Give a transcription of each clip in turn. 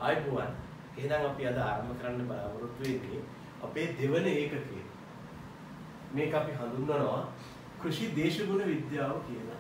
ආයිබුවන් එහෙනම් අපි අද ආරම්භ කරන්න බලාපොරොත්තු වෙන්නේ අපේ දෙවන ඒකකය. මේක අපි හඳුන්වනවා කෘෂි දේශගුණ විද්‍යාව කියලා.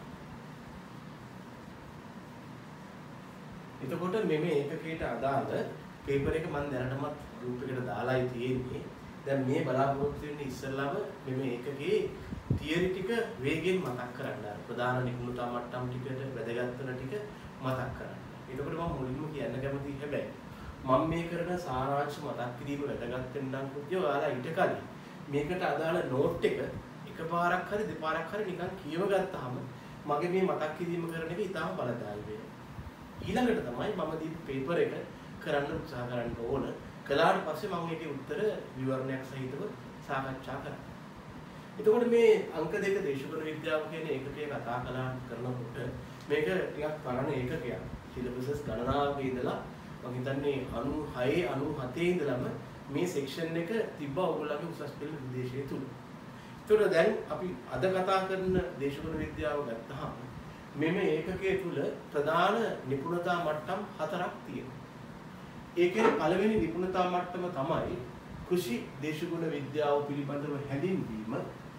එතකොට මේ ඒකකයට අදාළ පේපර් එක මම දැනටමත් ගෲප් එකට දාලායි තියෙන්නේ. දැන් මේ බලාපොරොත්තු වෙන්නේ ඉස්සෙල්ලාම මේ ඒකකයේ තියරි ටික වේගෙන් මතක් කරන්න. ප්‍රධාන නිපුණතා මට්ටම් ටිකට වැදගත් වෙන ටික මතක් කරන්න. එතකොට මම මුලින්ම කියන්න කැමතියි හැබැයි මම මේ කරන සාරාංශ මතක් කිරීම වැදගත් වෙනනම් කුජ්ජෝ ඔයාලා ඊට කලින් මේකට අදාළ නෝට් එක එකපාරක් හරි දෙපාරක් හරි නිකන් කියව ගත්තාම මගේ මේ මතක් කිරීම කරන එක ඉතාම බලදායී වෙනවා. ඊළඟට තමයි මම දීපු පේපර් එක කරන්න උත්සාහ කරන්න ඕන. කළාට පස්සේ මම ඒකේ උත්තර විවරණයක් සහිතව සාකච්ඡා කරා. එතකොට මේ අංක දෙක දේශගුණ විද්‍යාව කියන ඒකකයේ කතා කරනකොට මේක ටිකක් පරණ ඒකකයක්. සිලබසස් ගණනාවක ඉඳලා මම හිතන්නේ 96 97 ඉඳලම මේ සෙක්ෂන් එක තිබ්බා ඔයගොල්ලන්ගේ උසස් පෙළ විදේශයේ තුල. ඒතකොට දැන් අපි අද කතා කරන දේශගුණ විද්‍යාව ගත්තාම මෙම ඒකකයේ තුල ප්‍රධාන නිපුණතා මට්ටම් 4ක් තියෙනවා. ඒකේ පළවෙනි නිපුණතා මට්ටම තමයි කෘෂි දේශගුණ විද්‍යාව පිළිබඳව හැඳින්වීම.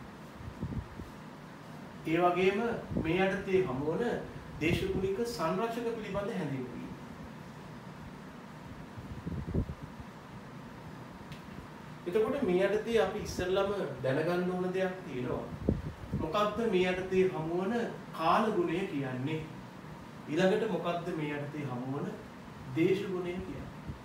ඒ වගේම මේ යටතේ හමුවන දේශගුණික සංරක්ෂක පිළිබඳ හැඳින්වීම. එතකොට මේ යටතේ අපි ඉස්සෙල්ලාම දැනගන්න ඕන දෙයක් තියෙනවා. මොකක්ද මේ යටතේ හමුවන කාලගුණය කියන්නේ? ඊළඟට මොකක්ද මේ යටතේ හමුවන දේශගුණය කියන්නේ?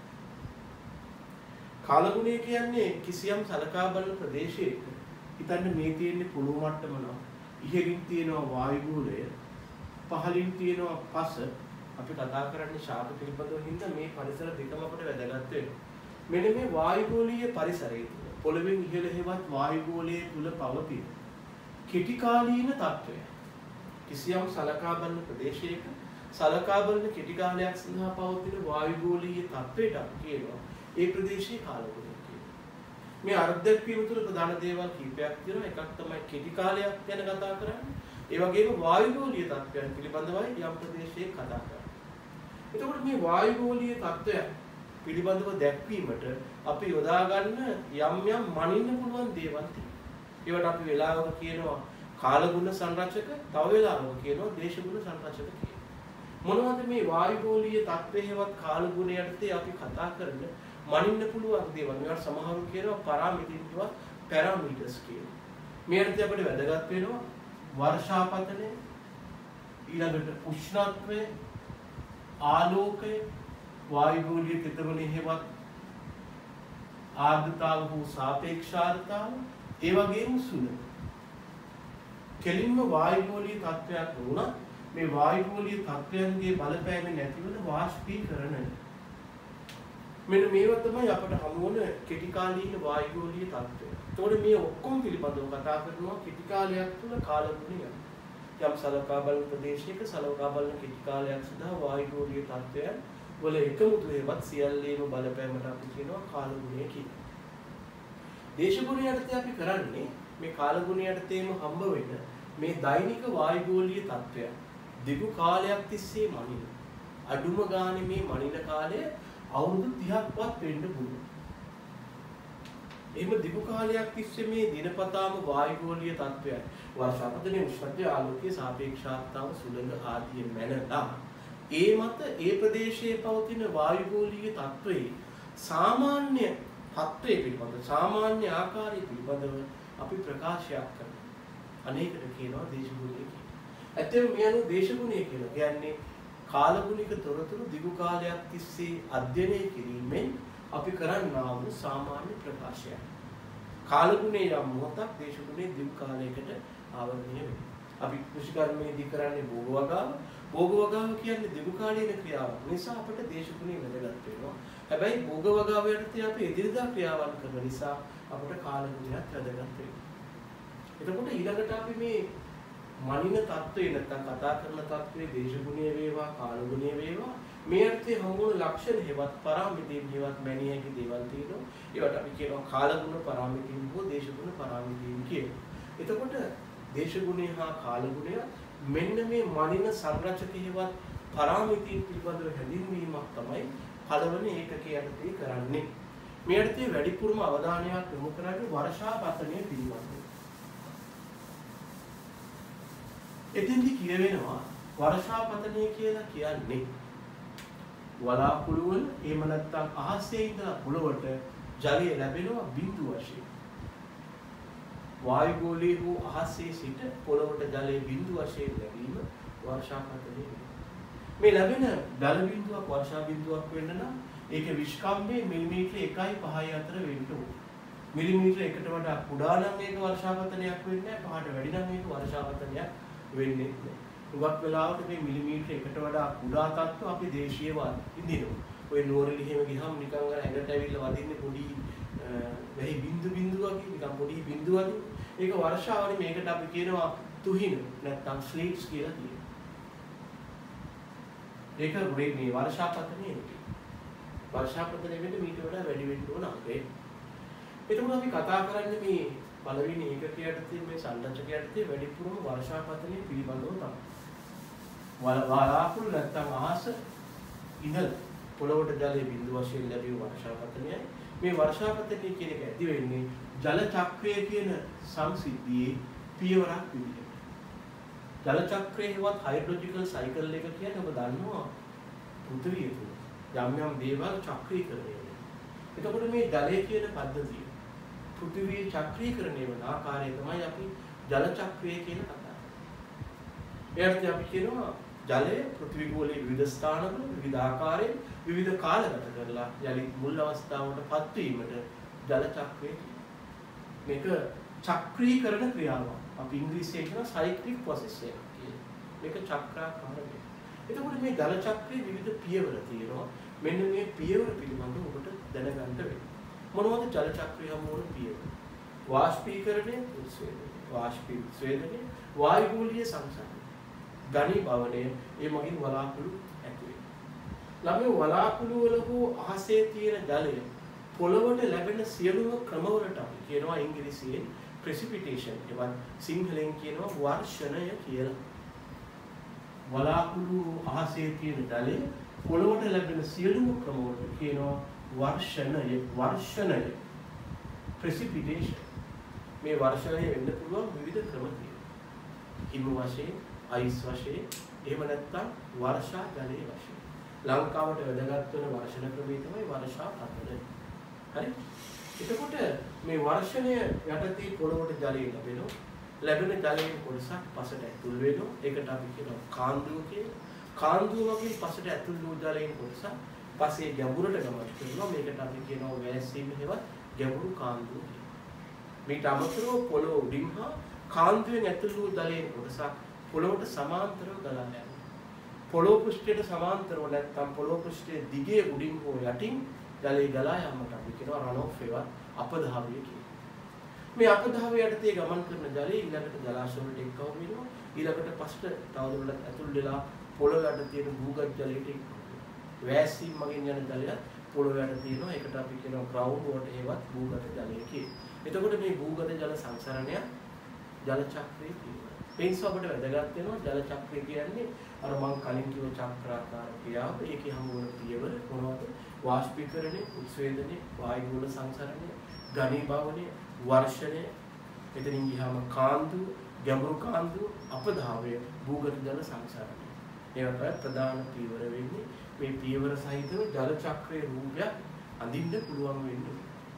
කාලගුණය කියන්නේ කිසියම් සලකා බලන ප්‍රදේශයක හිතන්න මේ තියෙන්නේ පොළොව මට්ටම නම් ඉහළින් තියෙනවා වායුගෝලය පහළින් තියෙනවා පස අපි කතා කරන්නේ ශාක පිළිබඳව හින්දා මේ පරිසර දෙකම අපිට වැදගත් වෙනවා. මෙන්න මේ වායුගෝලීය පරිසරයේ පොළොවෙන් ඉහළ හෙවත් වායුගෝලයේ තුල පවතින කෙටි කාලීන තත්ත්වය කිසියම් සලකා බලන ප්‍රදේශයක සලකා බලන කෙටි කාලයක් සඳහා පවතින වායුගෝලීය තත්ත්වයට අපි කියනවා ඒ ප්‍රදේශයේ කාලගුණය කියලා. මේ අර්ධක්‍රියම තුළ ප්‍රධාන දේවල් කීපයක් තියෙනවා. එකක් තමයි කෙටි කාලයක් ගැන කතා කරන්නේ. ඒ වගේම වායුගෝලීය තත්ත්වයන් පිළිබඳවයි යම් ප්‍රදේශයක කතා කරන්නේ. එතකොට මේ වායුගෝලීය තත්ත්වයන් පිළිබඳව දැක්වීමට අපි යොදා ගන්න යම් මනින්න පුළුවන් දේවල් තියෙනවා. ඒවට අපි වෙලාවක කියනවා කාලගුණ සංරක්ෂක, තව වෙලාවක කියනවා දේශගුණ සංරක්ෂක කියලා. මොනවද මේ වායුගෝලීය තත්ත්වයේවත් කාලගුණ යටතේ අපි කතා කරන මනින්න පුළුවන් දේවල්? මේවට සමහරව කියනවා පාරාමීටර්ස්වත් පැරාමීටර්ස් කියලා. මේ යටතේ අපිට වැදගත් වෙනවා වර්ෂාපතනය, ඊළඟට උෂ්ණත්වය, ආලෝකය, වායුගෝලීය තෙතමනේ හේවත් ආර්ද්‍රතාව හෝ සාපේක්ෂ ආර්ද්‍රතාව, ඒ වගේම සුළඟ. කෙලින්ම වායුගෝලීය තත්ත්වයක් වුණා මේ වායුගෝලීය තත්ත්වයන්ගේ බලපෑමෙන් ඇතිවන වාෂ්පීකරණය. මෙන්න මේවා තමයි අපට හමු වන කෙටි කාලීන වායුගෝලීය තත්ත්වය. ඒතකොට මේ ඔක්කොම පිළිබඳව කතා කරනවා කෙටි කාලයක් තුළ කාලගුණය. යම් සලකා බලන ප්‍රදේශයක සලකා බලන කෙටි කාලයක් සඳහා වායුගෝලීය තත්ත්වයන් වල එකමුතු වේවත් සියල්ලේම බලපෑමට අපි කියනවා කාලගුණය කියලා. දේශගුණය යටතේ අපි කරන්නේ මේ කාලගුණය යටතේම හම්බ වෙන මේ දෛනික වායුගෝලීය තත්ත්වය දිගු කාලයක් තිස්සේ මනින. අඩුම ගානේ මේ මනින කාලය අවුරුදු 30ක්වත් වෙන්න පුළුවන්. එහෙම දිගු කාලයක් තිස්සේ මේ දිනපතාම වායුගෝලීය තත්ත්වයන් වර්ෂාපතනයේ උෂ්ණත්වය, ආලෝකයේ සාපේක්ෂතාව, සුළඟ ආදී මැනලා ඒ මත ඒ ප්‍රදේශයේ පවතින වායුගෝලීය තත්ත්වයේ සාමාන්‍ය තත්ත්වයේ පිළිබඳ සාමාන්‍ය ආකාරය පිළිබඳව අපි ප්‍රකාශයක් කරනවා. අනේකට කියනවා දේශගුණය කියලා. ඇත්තටම මේ අනුව දේශගුණය කියලා කියන්නේ කාලගුණික තොරතුරු දිගු කාලයක් තිස්සේ අධ්‍යයනය කිරීමෙන් අපි කරන්නා වූ සාමාන්‍ය ප්‍රකාශයක්. කාලගුණයේ යම් මොහොතක් දේශගුණයේ දිගු කාලයකට ආවරණය වෙනවා. අපි කෘෂිකර්මයේදී කරන්නේ භෝග වගාව. භෝග වගාව කියන්නේ දිගු කාලීන ක්‍රියාවක්. නිසා අපිට දේශගුණය වැදගත් වෙනවා. හැබැයි භෝග වගාව යටතේ අපි එදිනදා ක්‍රියාවන් කරන නිසා අපිට කාලගුණයක් වැදගත් වෙනවා. එතකොට ඊළඟට අපි මේ මනින තත්ත්වේ නැත්නම් කතා කරන තත්ත්වේ දේශගුණය වේවා කාලගුණය වේවා මේ අර්ථයේ හමුවන ලක්ෂණ හේවත් පරාමිතීන් හේවත් මැනිය හැකි දේවල් තියෙනවා. ඒවට අපි කියනවා කාලගුණ පරාමිතීන් හෝ දේශගුණ පරාමිතීන් කියලා. එතකොට දේශගුණය හා කාලගුණය මෙන්න මේ මනින සංරචක හේවත් පරාමිතීන් පිළිබඳව හැඳින්වීමක් තමයි පළවෙනි ඒකකයේ යටතේ කරන්නේ. මේ යටතේ වැඩිපුරම අවධානයක් යොමු කරන්නේ වර්ෂාපතනය පිළිබඳව. එතෙන්දි කියවෙනවා වර්ෂාපතනය කියලා කියන්නේ වලාකුළු වල එහෙම නැත්නම් අහසේ ඉඳලා පොළොවට ජලය ලැබෙනවා බිඳු වශයෙන්. වායුගෝලයේ හෝ අහසේ සිට පොළොවට ජලය බිඳු වශයෙන් ලැබීම වර්ෂාපතනය. මේ ලැබෙන ජල බිඳුවක් වර්ෂා බිඳුවක් වෙන්න නම් ඒක විස්කම්භයේ මිලිමීටර 1.5 අතර වෙන්න ඕනේ. මිලිමීටර 1ට වඩා කුඩා නම් ඒක වර්ෂාපතනයක් වෙන්නේ නැහැ. 5ට වැඩි නම් ඒක වර්ෂාපතනයක් වෙන්නේ නැහැ. උගක් වෙලාවට මේ මිලිමීටර 1ට වඩා කුඩා තත්ත්ව අපි දේශීය වදිනවා. ඔය නුවරඑළිය එහෙම ගියහම නිකන් අර ඇඟට ඇවිල්ලා වදින්නේ පොඩි වෙහි බිඳු වගේ නිකන් පොඩි බිඳු වගේ. ඒක වර්ෂාවනේ මේකට අපි කියනවා තුහින නැත්නම් ස්ලීට්ස් කියලා කියනවා. ඒක මේ වර්ෂාපතනයේ වර්ෂාපතනය වෙන්නේ මීට වඩා වැඩි වෙන්න ඕන අපේ. එතකොට අපි කතා කරන්නේ මේ පළවෙනි ඒකකයට තියෙන මේ සංරචකයට තියෙන වැඩිපුරම වර්ෂාපතනය පිළිබඳව තමයි. වලාකුළු නැත්නම් අහස ඉහළ පොළොවට ජලයේ බිඳු වශයෙන් ලැබෙන වර්ෂාපතනයයි. මේ වර්ෂාපතනය කියන එක ඇති වෙන්නේ ජල චක්‍රය කියන සංසිද්ධියේ පියවරක් විදිහට. ජල චක්‍රයේවත් හයිඩ්‍රොලොජිකල් සයිකල් එක කියන්නේ ඔබ දන්නවා පෘථිවිය තුළ යම් යම් දේවල් චක්‍රීකරණය වෙනවා. එතකොට මේ ජලය කියන පද්ධතිය පෘථිවියේ චක්‍රීකරණය වෙන ආකාරය තමයි අපි ජල චක්‍රය කියන කතාව. එයාට අපි කියනවා ජලය පෘථිවි ගෝලයේ විවිධ ස්ථානවල විවිධ ආකාරයෙන් විවිධ කාලගත කරලා යලි මුල් අවස්ථාවටපත් වීමට ජල චක්‍රය මේක චක්‍රීකරණ ක්‍රියාවක්. අපි ඉංග්‍රීසියෙන් කියන සයික්ලික් ප්‍රොසෙස් එකක් කියලා. මේක චක්‍රාකාරයි. එතකොට මේ ජල චක්‍රයේ විවිධ පියවර තියෙනවා. මෙන්න මේ පියවර පිළිබඳව ඔබට දැනගන්න වෙනවා. මොනවද ජල චක්‍රයේ හමුවන පියවර? වාෂ්පීකරණය, උත්සේදනය, වායුගෝලීය සංසරණය, ඝනීභවනය, ඒ මගින් වලාකුළු ඇති වෙනවා. ළමයි වලාකුළු වල හෝ අහසේ තියෙන ජලය පොළොවට ලැබෙන සියලුම ක්‍රමවලට අපි කියනවා ඉංග්‍රීසියෙන් precipitation. ඒවත් සිංහලෙන් කියනවා වර්ෂණය කියලා. වලාකුළු අහසේ තියෙන ජලය පොළොවට ලැබෙන සියලුම ක්‍රමවලට කියනවා වර්ෂණය precipitation. මේ වර්ෂණය වෙන්න පුළුවන් විවිධ ක්‍රම තියෙනවා. හිම වශයෙන්, අයිස් වශයෙන්, එහෙම නැත්නම් වර්ෂා ජලයේ වශයෙන්. ලංකාවට වැදගත් වෙන වර්ෂණ ක්‍රමය තමයි වර්ෂාපතනය. හරි? එතකොට මේ වර්ෂණය යටතේ පොළොවට ජලය ලැබෙනවා. ලැබෙන ජලයෙන් කොටසක් පසට ඇතුල් වෙනවා. ඒකට අපි කියනවා කාන්දුව කියලා. කාන්දුව වගේ පසට ඇතුල් වූ ජලයෙන් කොටසක් පසේ ගැඹුරට ගමන් කරනවා. මේකට අපි කියනවා වැස්සීම හේවත් ගැඹුරු කාන්දුව කියලා. මේට අමතරව පොළොව උඩින් හා කාන්දුවෙන් ඇතුල් වූ ජලයෙන් කොටසක් පොළොවට සමාන්තරව ගලා යනවා. පොළොව පෘෂ්ඨයට සමාන්තරව නැත්නම් පොළොව පෘෂ්ඨයේ දිගේ උඩින් හෝ යටින් ජලය ගලා යාමට අපි කියනවා රන් ඔෆ් ඒවා අපධාවය කියලා. මේ අපධාවය යටතේ ගමන් කරන ජලය ඊළඟට ජලාශය වලට එක්කව වෙනවා. ඊළඟට පස්ට තවදුරටත් ඇතුල් වෙලා පොළොව යට තියෙන භූගත ජලයට එක්කව වෙනවා. වැස්සීම් මගින් යන ජලය පොළොව යට තියෙනවා. ඒකට අපි කියනවා ග්‍රවුන්ඩ් වෝටර් ඒවත් භූගත ජලය කියලා. එතකොට මේ භූගත ජල සංසරණය ජල චක්‍රයේ තියෙනවා. ඒ නිසා අපිට වැදගත් වෙනවා ජල චක්‍රය කියන්නේ අර මම කලින් කිව්ව චක්‍රාකාර ක්‍රියාව. ඒකේ හමු වෙන පියවර මොනවද? වාෂ්පීකරණය, උත්සේදනය, වායුගෝල සංසරණය, ඝනීභවනය, වර්ෂණය, එතනින් ගියාම කාන්දුව, ගැඹුරු කාන්දුව, අපධාවය, භූගත ජල සංසරණය. ඒවා තමයි ප්‍රධාන පියවර වෙන්නේ. මේ පියවර සහිතව ජල චක්‍රයේ රූපය අඳින්න පුළුවන් වෙන්නේ.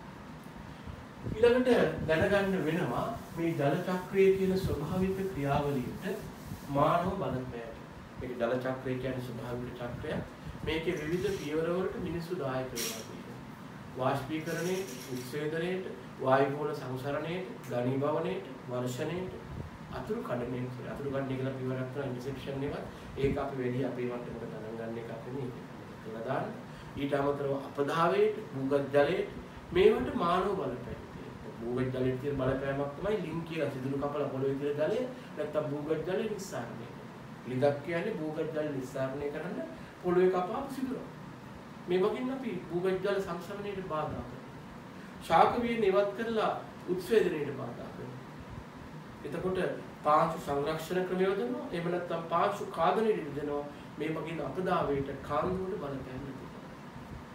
ඊළඟට දැනගන්න වෙනවා මේ ජල චක්‍රයේ තියෙන ස්වභාවික ක්‍රියාවලියට මානව බලපෑම. මේක ජල චක්‍රය කියන්නේ ස්වභාවික චක්‍රයක්. මේකේ විවිධ පියවරවලට මිනිස්සු දායක වෙනවා කියනවා. වාෂ්පීකරණයේ, උත්සේදනයේට, වායුගෝල සංසරණයට, ඝනීභවනයට, වර්ෂණයට, අතුරු කඩණයට. අතුරු කඩණය කියලා පියවරක් තමයි ඉන්ටර්සෙප්ෂන් එක. ඒක අපි වැඩි අපේ මට්ටමකට ගණන් ගන්න එකක් නෙමෙයි. කියලා දාන්න. ඊට අමතරව අපධාවයට, භූගත ජලයට මේවට මානව බලපෑම. භූගත ජලයේ තියෙන බලපෑමක් තමයි ලින්ක් කියලා සිදුරු කපලා පොළොවේ තියෙන ජලය නැත්තම් භූගත ජලය නිස්සාරණය. ලිඳක් කියන්නේ භූගත ජල නිස්සාරණය කරන්න පොළොවේ කපාපු සිදුරක්. මේ වගේම අපි භූගත ජල සංසරණයට බාධා කරනවා. ශාක වීර්ය ඉවත් කරලා උත්සේදනයට බාධා කරනවා. එතකොට පාංශු සංරක්ෂණ ක්‍රම යොදනවා. එහෙම නැත්නම් පාංශු කාදනයට යොදනවා. මේ වගේම අපදාවයට කාන්දුවට බලපෑම් නැතිවෙනවා.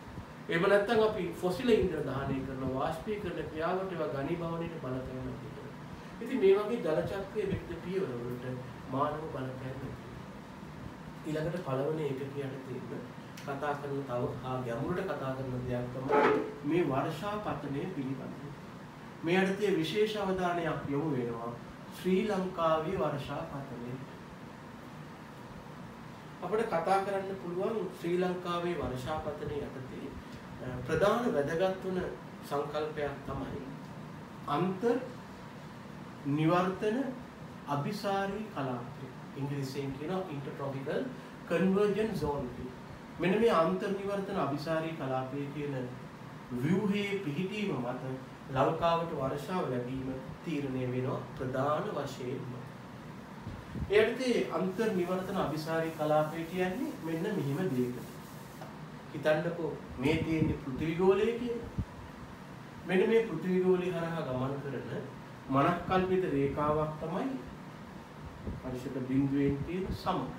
එහෙම නැත්නම් අපි ෆොසිල ඉන්ධන දහනය කරන වාෂ්පීකරණ ක්‍රියාවට ඒවා ඝනීභවණයට බලපෑමක් තියෙනවා. ඉතින් මේ වගේ ජල චක්‍රයේ විවිධ පියවර වලට මානව බලපෑම ඊළඟට පළවෙනි ඒකකයට තියෙන කතා කරන තව ගැඹුරට කතා කරන දෙයක් තමයි මේ වර්ෂාපතනය පිළිබඳව. මේ අර්ථයේ විශේෂ අවධානයක් යොමු වෙනවා ශ්‍රී ලංකාවේ වර්ෂාපතනය. අපිට කතා කරන්න පුළුවන් ශ්‍රී ලංකාවේ වර්ෂාපතනය යටතේ ප්‍රධාන වැදගත් වන සංකල්පයක් තමයි අන්තර් නිවර්තන අභිසාරී කලාපය. ඉංග්‍රීසියෙන් කියනවා ඉන්ටර්ට්‍රොපිකල් කන්වර්ජන්ස් zone කියලා. මෙන්න මේ අන්තර් නිවර්තන අභිසාරී කලාපය කියන ව්‍යුහයේ පිහිටීම මත ලංකාවට වර්ෂාව ලැබීම තීරණය වෙනවා ප්‍රධාන වශයෙන්ම. එයටදී අන්තර් නිවර්තන අභිසාරී කලාපය කියන්නේ මෙන්න මෙහිම දෙයකට. හිතන්නකෝ මේ තියෙන පෘථිවි ගෝලය කියලා. මෙන්න මේ පෘථිවි ගෝලය හරහා ගමන් කරන මනක්කල්පිත රේඛාවක් තමයි පරිශුද්ධ බිඳුවෙන් තියෙන සමක.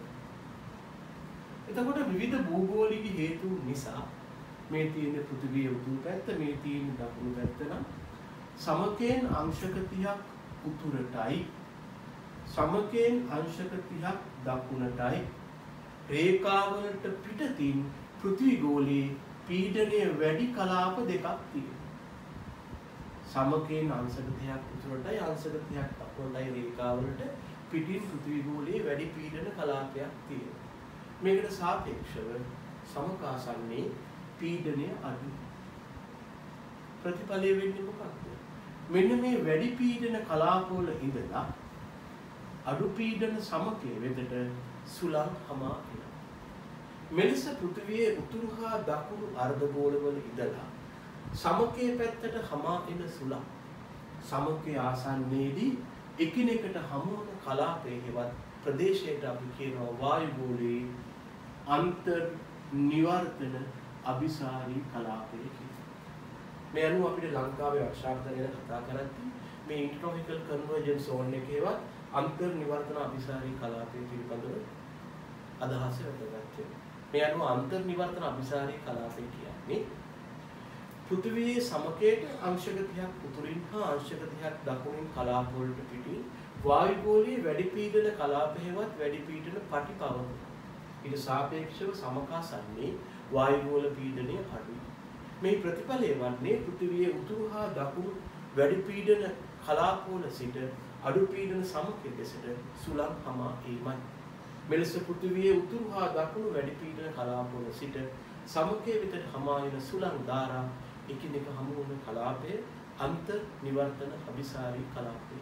එතකොට විවිධ භූගෝලික හේතු නිසා මේ තියෙන පෘථිවියේ උතුරු පැත්ත මේ තියෙන දකුණු පැත්ත නම් සමකයෙන් අංශක 30ක් උතුරටයි සමකයෙන් අංශක 30ක් දකුණටයි රේඛාවලට පිටතින් පෘථිවි ගෝලයේ පීඩනය වැඩි කලාප දෙකක් තියෙනවා. සමකයෙන් අංශක 30ක් උතුරටයි අංශක 30ක් දකුණටයි රේඛාවලට පිටින් පෘථිවි ගෝලයේ වැඩි පීඩන කලාපයක් තියෙනවා. මේකට සාපේක්ෂව සමකාසන්නේ පීඩනය අඩු. ප්‍රතිඵලය වෙන්නේ මොකක්ද? මෙන්න මේ වැඩි පීඩන කලාපවල ඉඳලා අඩු පීඩන සමකයේ වෙතට සුළං හමා එනවා. මෙලෙස පෘථිවියේ උතුරු හා දකුණු අර්ධගෝලවල ඉඳලා සමකයේ පැත්තට හමා එන සුළං සමකයේ ආසන්නයේදී එකිනෙකට හමු වන කලාපයේ හෙවත් ප්‍රදේශයට අපි කියනවා වායුගෝලයේ අන්තර් නිවර්තන අභිසාරී කලාපය කියලා. මේ අනුව අපිට ලංකාවේ වර්ෂාපතනය ගැන කතා කරද්දී මේ ඉන්ටර්ට්‍රොපිකල් කන්වර්ජන්ස් zone එකේවත් අන්තර් නිවර්තන අභිසාරී කලාපය පිළිබඳව අදහස වැදගත්. මේ අනුව අන්තර් නිවර්තන අභිසාරී කලාපය කියන්නේ පෘථිවියේ සමකයට අංශක 30ක් උතුරින් හා අංශක 30ක් දකුණින් කලාප වලට පිටින් වායුගෝලයේ වැඩි පීඩන කලාප හේවත් වැඩි පීඩන පටි පවතන. ඊට සාපේක්ෂව සමකාසන්නේ වායුගෝල පීඩනය අඩුයි. මේ ප්‍රතිඵලය වන්නේ පෘථිවියේ උතුරු හා දකුණු වැඩි පීඩන කලාප වල සිට අඩු පීඩන සමකයේ දෙසට සුළං හමා ඒමයි. මෙලෙස පෘථිවියේ උතුරු හා දකුණු වැඩි පීඩන කලාප වල සිට සමකයේ වෙතට හමා එන සුළං ධාරා එකිනෙක හමු වන කලාපයේ අන්තර් නිවර්තන අභිසාරී කලාපය.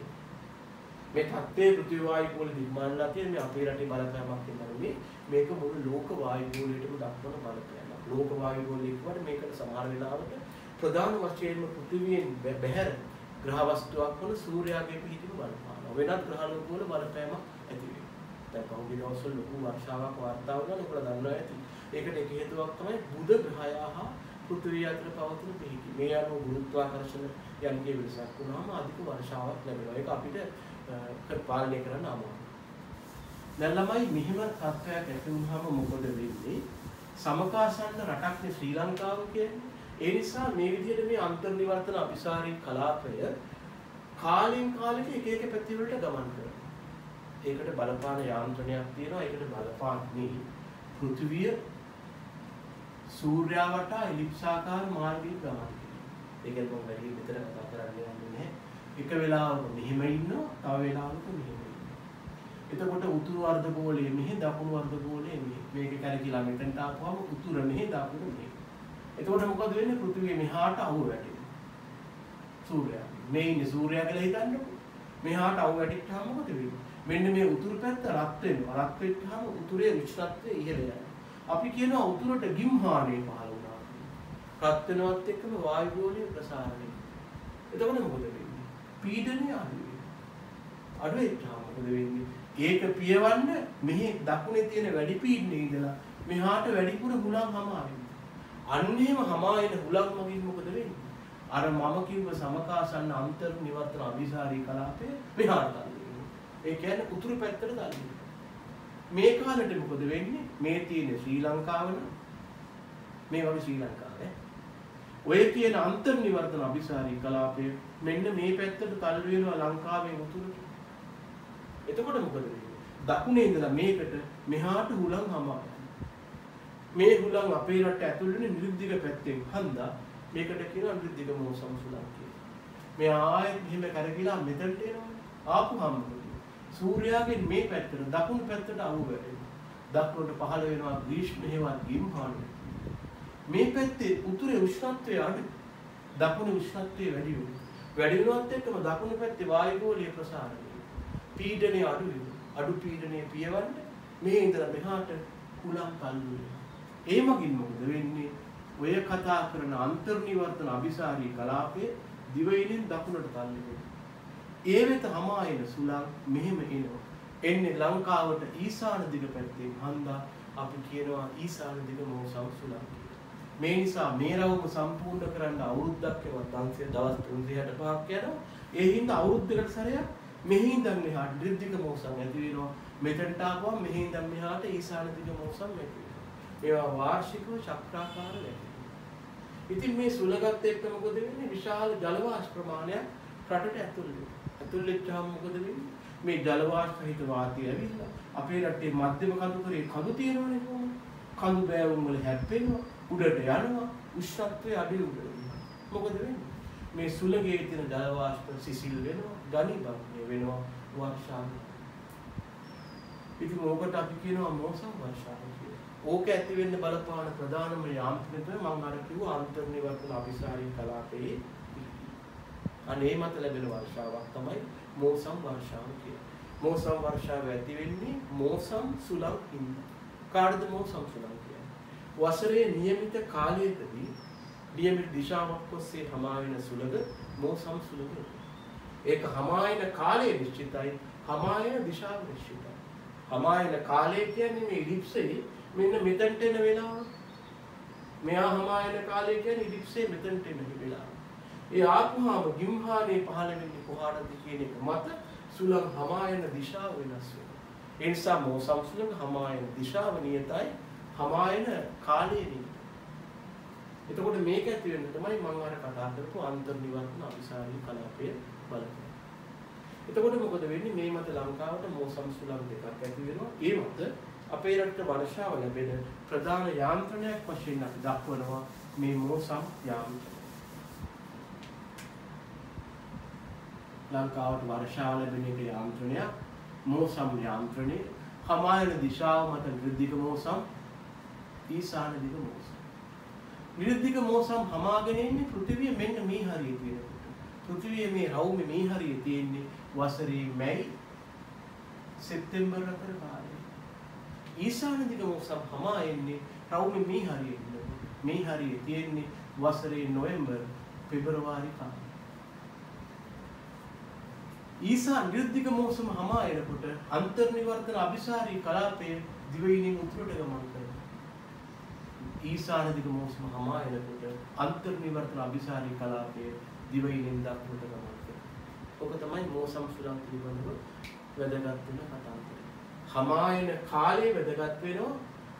මේ තත්ත්වයේ පෘථිවි වායු ගෝල නිර්මාණලා තියෙන මේ අපේ රටේ බලපෑමක් වෙනවා. මේක මුළු ලෝක වායු ගෝලයටම දක්වන බලපෑමක්. ලෝක වායු ගෝලය කියවට මේකට සමහර වෙලාවට ප්‍රධාන වශයෙන්ම පෘථිවියෙන් බැහැර ග්‍රහ වස්තුවක් වන සූර්යාගේ පිහිටීම බලපානවා. වෙනත් ග්‍රහ ලෝකවල බලපෑමක් ඇති වෙනවා. දැන් පහුගිය දවස්වල ලොකු වර්ෂාවක් වාර්තා වුණා. ඔයාලා දන්නවා ඇති. ඒකට එක හේතුවක් තමයි බුධ ග්‍රහය හා පෘථිවිය අතර පවතින පිහිටීම. මේ අනුව ගුරුත්වාකර්ෂණ යන්ගේ වෙනසක් වුණාම අධික වර්ෂාවක් ලැබෙනවා. ඒක අපිට පාලනය කරන්න අමාරුයි. දැන් ළමයි මෙහෙම තත්ත්වයක් ඇති වුණාම මොකද වෙන්නේ? සමකාසන්න රටක්නේ ශ්‍රී ලංකාව කියන්නේ. ඒ නිසා මේ විදිහට මේ අන්තර් නිවර්තන අභිසාරී කලාපය කාලෙන් කාලෙට එක එක පැති වලට ගමන් කරනවා. ඒකට බලපාන යාන්ත්‍රණයක් තියෙනවා. ඒකට බලපාන්නේ පෘථිවිය සූර්යයා වටා එලිප්සාකාර මාර්ගයෙන් ගමන් කරනවා. ඒකෙන් මම වැඩි විතර කතා කරන්න යන්නේ නැහැ. එක වෙලාවක මෙහෙම ඉන්නවා, තව වෙලාවක මෙහෙම ඉන්නවා. එතකොට උතුරු අර්ධගෝලයේ මෙහෙ දකුණු අර්ධගෝලයේ මෙහෙ. මේක කැලකිලා මෙතනට ආපුවම උතුර මෙහෙ දකුණු මෙහෙ. එතකොට මොකද වෙන්නේ? පෘථිවිය මෙහාට අවුව වැටෙනවා. සූර්යයා. මේ ඉන්නේ සූර්යයා කියලා හිතන්නකෝ. මෙහාට අවුව වැටිච්චාම මොකද වෙන්නේ? මෙන්න මේ උතුරු පැත්ත රත් වෙනවා. රත් වෙච්චාම උතුරේ උෂ්ණත්වය ඉහළ යනවා. අපි කියනවා උතුරට ගිම්හානය පහළ වුණා. රත් වෙනවත් එක්කම වායු ගෝලීය ප්‍රසාරණය. එතකොට මොකද වෙන්නේ? පීඩනය අඩු වෙනවා. අඩු වෙච්චාම මොකද වෙන්නේ? ඒක පියවන්න මෙහි දකුණේ තියෙන වැඩි පීඩනයේ ඉඳලා මෙහාට වැඩිපුර හුලං හමා වෙනවා. අන්න එහෙම හමා එන හුලං මගින් මොකද වෙන්නේ? අර මම කිව්ව සමකාසන්න අන්තර් නිවර්තන අභිසාරී කලාපය මෙහාට දානවා. ඒ කියන්නේ උතුරු පැත්තට දානවා. මේ කාලෙට මොකද වෙන්නේ? මේ තියෙන ශ්‍රී ලංකාව මේ වගේ ශ්‍රී ලංකාවේ ඔය කියන අන්තර්නිවර්තන අபிසාරී කලාපය මෙන්න මේ පැත්තට තල්ලු වෙනවා ලංකාවේ උතුරට. එතකොට මොකද වෙන්නේ? දකුණේ ඉඳලා මේකට මෙහාට හුලං හමා. මේ හුලං අපේ රට ඇතුළේ නිරුද්ධික පැත්තෙන් හන්දා මේකට කියනවා නිරුද්ධික මෝසම් සුලං කියලා. මේ ආයෙත් මෙහෙම කරගිලා මෙතනට එනවා. ආපුහම සූර්යාගෙන් මේ පැත්තට දකුණු පැත්තට අවු වැටෙනවා. දකුණට පහළ වෙනවා ග්‍රීෂ්ම හේවත් ගිම්හාන. මේ පැත්තේ උතුරේ උෂ්ණත්වය අඩු. දකුණේ උෂ්ණත්වය වැඩි වෙනවා. වැඩි වෙනවත් එක්කම දකුණු පැත්තේ වායුගෝලීය ප්‍රසාරණය. පීඩනය අඩු වෙනවා. අඩු පීඩනය පියවන්න මේ ඉඳලා මෙහාට කුලම් තල්ලු වෙනවා. ඒ මගින් මොකද වෙන්නේ? ඔය කතා කරන අන්තර්නිවර්තන අபிසාරී කලාපයේ දිවයිනෙන් දකුණට තල්ලු වෙනවා. ඒ වෙත හමායන සුළං මෙහෙම එනවා. එන්නේ ලංකාවට ඊසාන දිග පැත්තෙන් හන්දා අපි කියනවා ඊසාන දිග මෝසම් සුළං. මේ නිසා මේ රවුම සම්පූර්ණ කරන්න අවුරුද්දක් එවත් අංශය දවස් 365ක් යනවා. ඒ හින්දා අවුරුද්දකට සැරයක් මෙහි ඉඳන් මෙහාට නිරුද්ධික මෝසම් ඇති වෙනවා. මෙතනට ආවම මෙහි ඉඳන් මෙහාට ඊසාන දිග මෝසම් ඇති වෙනවා. ඒවා වාර්ෂිකව චක්‍රාකාර වෙනවා. ඉතින් මේ සුළඟත් එක්ක මොකද වෙන්නේ? විශාල ජල වාෂ්ප ප්‍රමාණයක් රටට ඇතුල් වෙනවා. ඇතුල් වෙච්චාම මොකද වෙන්නේ? මේ ජල වාෂ්ප සහිත වාතය ඇවිල්ලා අපේ රටේ මධ්‍යම කඳුතරේ කඳු තියෙනවනේ කොහොමද? කඳු බෑවුම් වල හැප්පෙනවා, උඩට යනවා, උෂ්ණත්වය අඩු වෙනවා. මොකද වෙන්නේ? මේ සුළඟේ තියෙන ජල වාෂ්ප සිසිල් වෙනවා, ඝනීභවනය වෙනවා, වර්ෂාව. ඉතින් ඕකට අපි කියනවා මෝසම් වර්ෂාව කියලා. ඕක ඇති වෙන්න බලපාන ප්‍රධානම යාන්ත්‍රණය තමයි මම අර කිව්ව අන්තර්නිවර්තන අபிසාරී කලාපයේ අනේ මත ලැබෙන වර්ෂාවක් තමයි මෝසම් වර්ෂාව කියන්නේ. මෝසම් වර්ෂාව ඇති වෙන්නේ මෝසම් සුළං හින්දා. කාටද මෝසම් සුළං කියන්නේ? වසරේ નિયમિત කාලයකදී નિયમિત දිශාවක් ඔස්සේ හමා වෙන සුළඟ මෝසම් සුළඟ. ඒක හමා වෙන කාලය නිශ්චිතයි, හමා වෙන දිශාව නිශ්චිතයි. හමා වෙන කාලය කියන්නේ මේ ඉලිප්සේ මෙන්න මෙතනට එන වෙලාව. මෙහා හමා වෙන කාලය කියන්නේ ඉලිප්සේ මෙතනට එන වෙලාව. ඒ ආපුහාම ගිම්හානේ පහළ වෙන්නේ කොහාටද කියන එක මත සුළං හමා යන දිශාව වෙනස් වෙනවා. ඒ නිසා මෝසම් සුළං හමා යන දිශාව නියතයි, හමා යන කාලය නියතයි. එතකොට මේක ඇති වෙන්න තමයි මම අර කතා කරපු අන්තර්නිවර්තන අபிසාරී කලාපය බලන්නේ. එතකොට මොකද වෙන්නේ? මේ මත ලංකාවට මෝසම් සුළං දෙකක් ඇති වෙනවා. ඒ මත අපේ රටට වර්ෂාව ලැබෙන ප්‍රධාන යාන්ත්‍රණයක් වශයෙන් අපි දක්වනවා මේ මෝසම් යාන්ත්‍රණය. ලංකාවට වර්ෂාව ලැබෙන එක යාන්ත්‍රණයක් මෝසම් යාන්ත්‍රණය. හමායන දිශාව මත නිරුද්ධික මෝසම්, ඊසාන දිග මෝසම්. නිරුද්ධික මෝසම් හමාගෙන ඉන්නේ පෘථිවිය මෙන්න මේ හරිය තියෙනකොට. පෘථිවිය මේ රවුමේ මේ හරිය තියෙන්නේ වසරේ මැයි සෙප්තැම්බර් අතර කාලේ. ඊසාන දිග මෝසම් හමා එන්නේ රවුමේ මේ හරිය ඉන්නකොට. මේ හරිය තියෙන්නේ වසරේ නොවැම්බර් පෙබරවාරි කාලේ. ඊසාන නිරුද්ධික මෝසම හමා එනකොට අන්තර්නිවර්තන අபிසාරී කලාපයේ දිවයිනෙන් උතුරට ගමන් කරනවා. ඊසාන දිග මෝසම හමා එනකොට අන්තර්නිවර්තන අபிසාරී කලාපයේ දිවයිනෙන් දකුණට ගමන් කරනවා. ඔක තමයි මෝසම් සුළං පිළිබඳව වැදගත් වෙන කතාන්තරය. හමා එන කාලේ වැදගත් වෙනවා.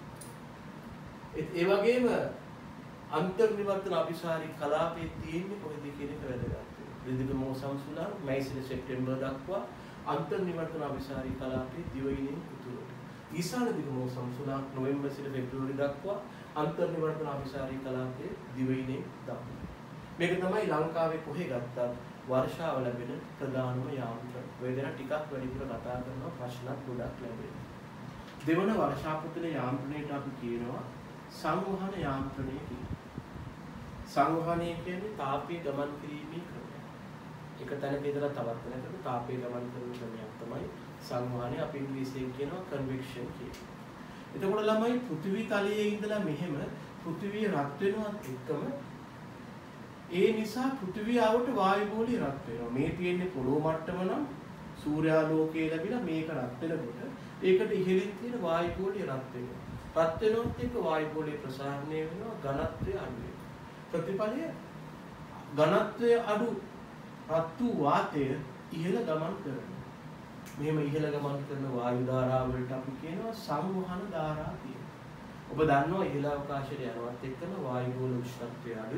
ඒ වගේම අන්තර්නිවර්තන අபிසාරී කලාපයේ තියෙන්නේ කොහෙද කියන එක වැදගත්. නිරුද්ධික මෝසම් සුළං මැයි සිට සෙප්තැම්බර් දක්වා අන්තර්නිවර්තන අபிසාරී කලාපයේ දිවයිනෙන් උතුරට. ඊසාන දිග මෝසම් සුළං නොවැම්බර් සිට පෙබ්‍රුවරි දක්වා අන්තර්නිවර්තන අபிසාරී කලාපයේ දිවයිනෙන් දක්වා. මේක තමයි ලංකාවේ කොහෙ ගත්තත් වර්ෂාව ලැබෙන ප්‍රධානම යාන්ත්‍රණය. ඔය දෙන ටිකක් වැඩිපුර කතා කරනවා, ප්‍රශ්නත් ගොඩක් ලැබෙනවා. දෙවන වර්ෂාපතන යාන්ත්‍රණයට අපි කියනවා සංවහන යාන්ත්‍රණය කියලා. සංවහනය කියන්නේ තාපයේ ගමන් කිරීමේ ක්‍රමය. එක තැනක ඉඳලා තවත් තැනකට තාපයේ ගමන් කරන ක්‍රමයක් තමයි සංවහනය. අපි ඉංග්‍රීසියෙන් කියනවා කන්වෙක්ෂන් කියලා. එතකොට ළමයි පෘථිවි තලයේ ඉඳලා මෙහෙම පෘථිවිය රත් වෙනවත් එක්කම ඒ නිසා පෘථිවියාවට වායුගෝලීය රත් වෙනවා. මේ තියෙන්නේ පොළොව මට්ටම නම් සූර්යාලෝකයේ ලැබිලා මේක රත් වෙනකොට ඒකට ඉහළින් තියෙන වායුගෝලීය රත් වෙනවා. රත් වෙනොත් එක්ක වායුගෝලීය ප්‍රසාරණය වෙනවා, ඝනත්වය අඩු වෙනවා. ප්‍රතිඵලය ඝනත්වය අඩු රත් වූ වාතය ඉහළ ගමන් කරනවා. මෙහෙම ඉහළ ගමන් කරන වායු ධාරාව වලට අපි කියනවා සංවහන ධාරා කියලා. ඔබ දන්නවා ඉහළ අවකාශයට යනවත් එක්කම වායුගෝල උෂ්ණත්වය අඩුයි,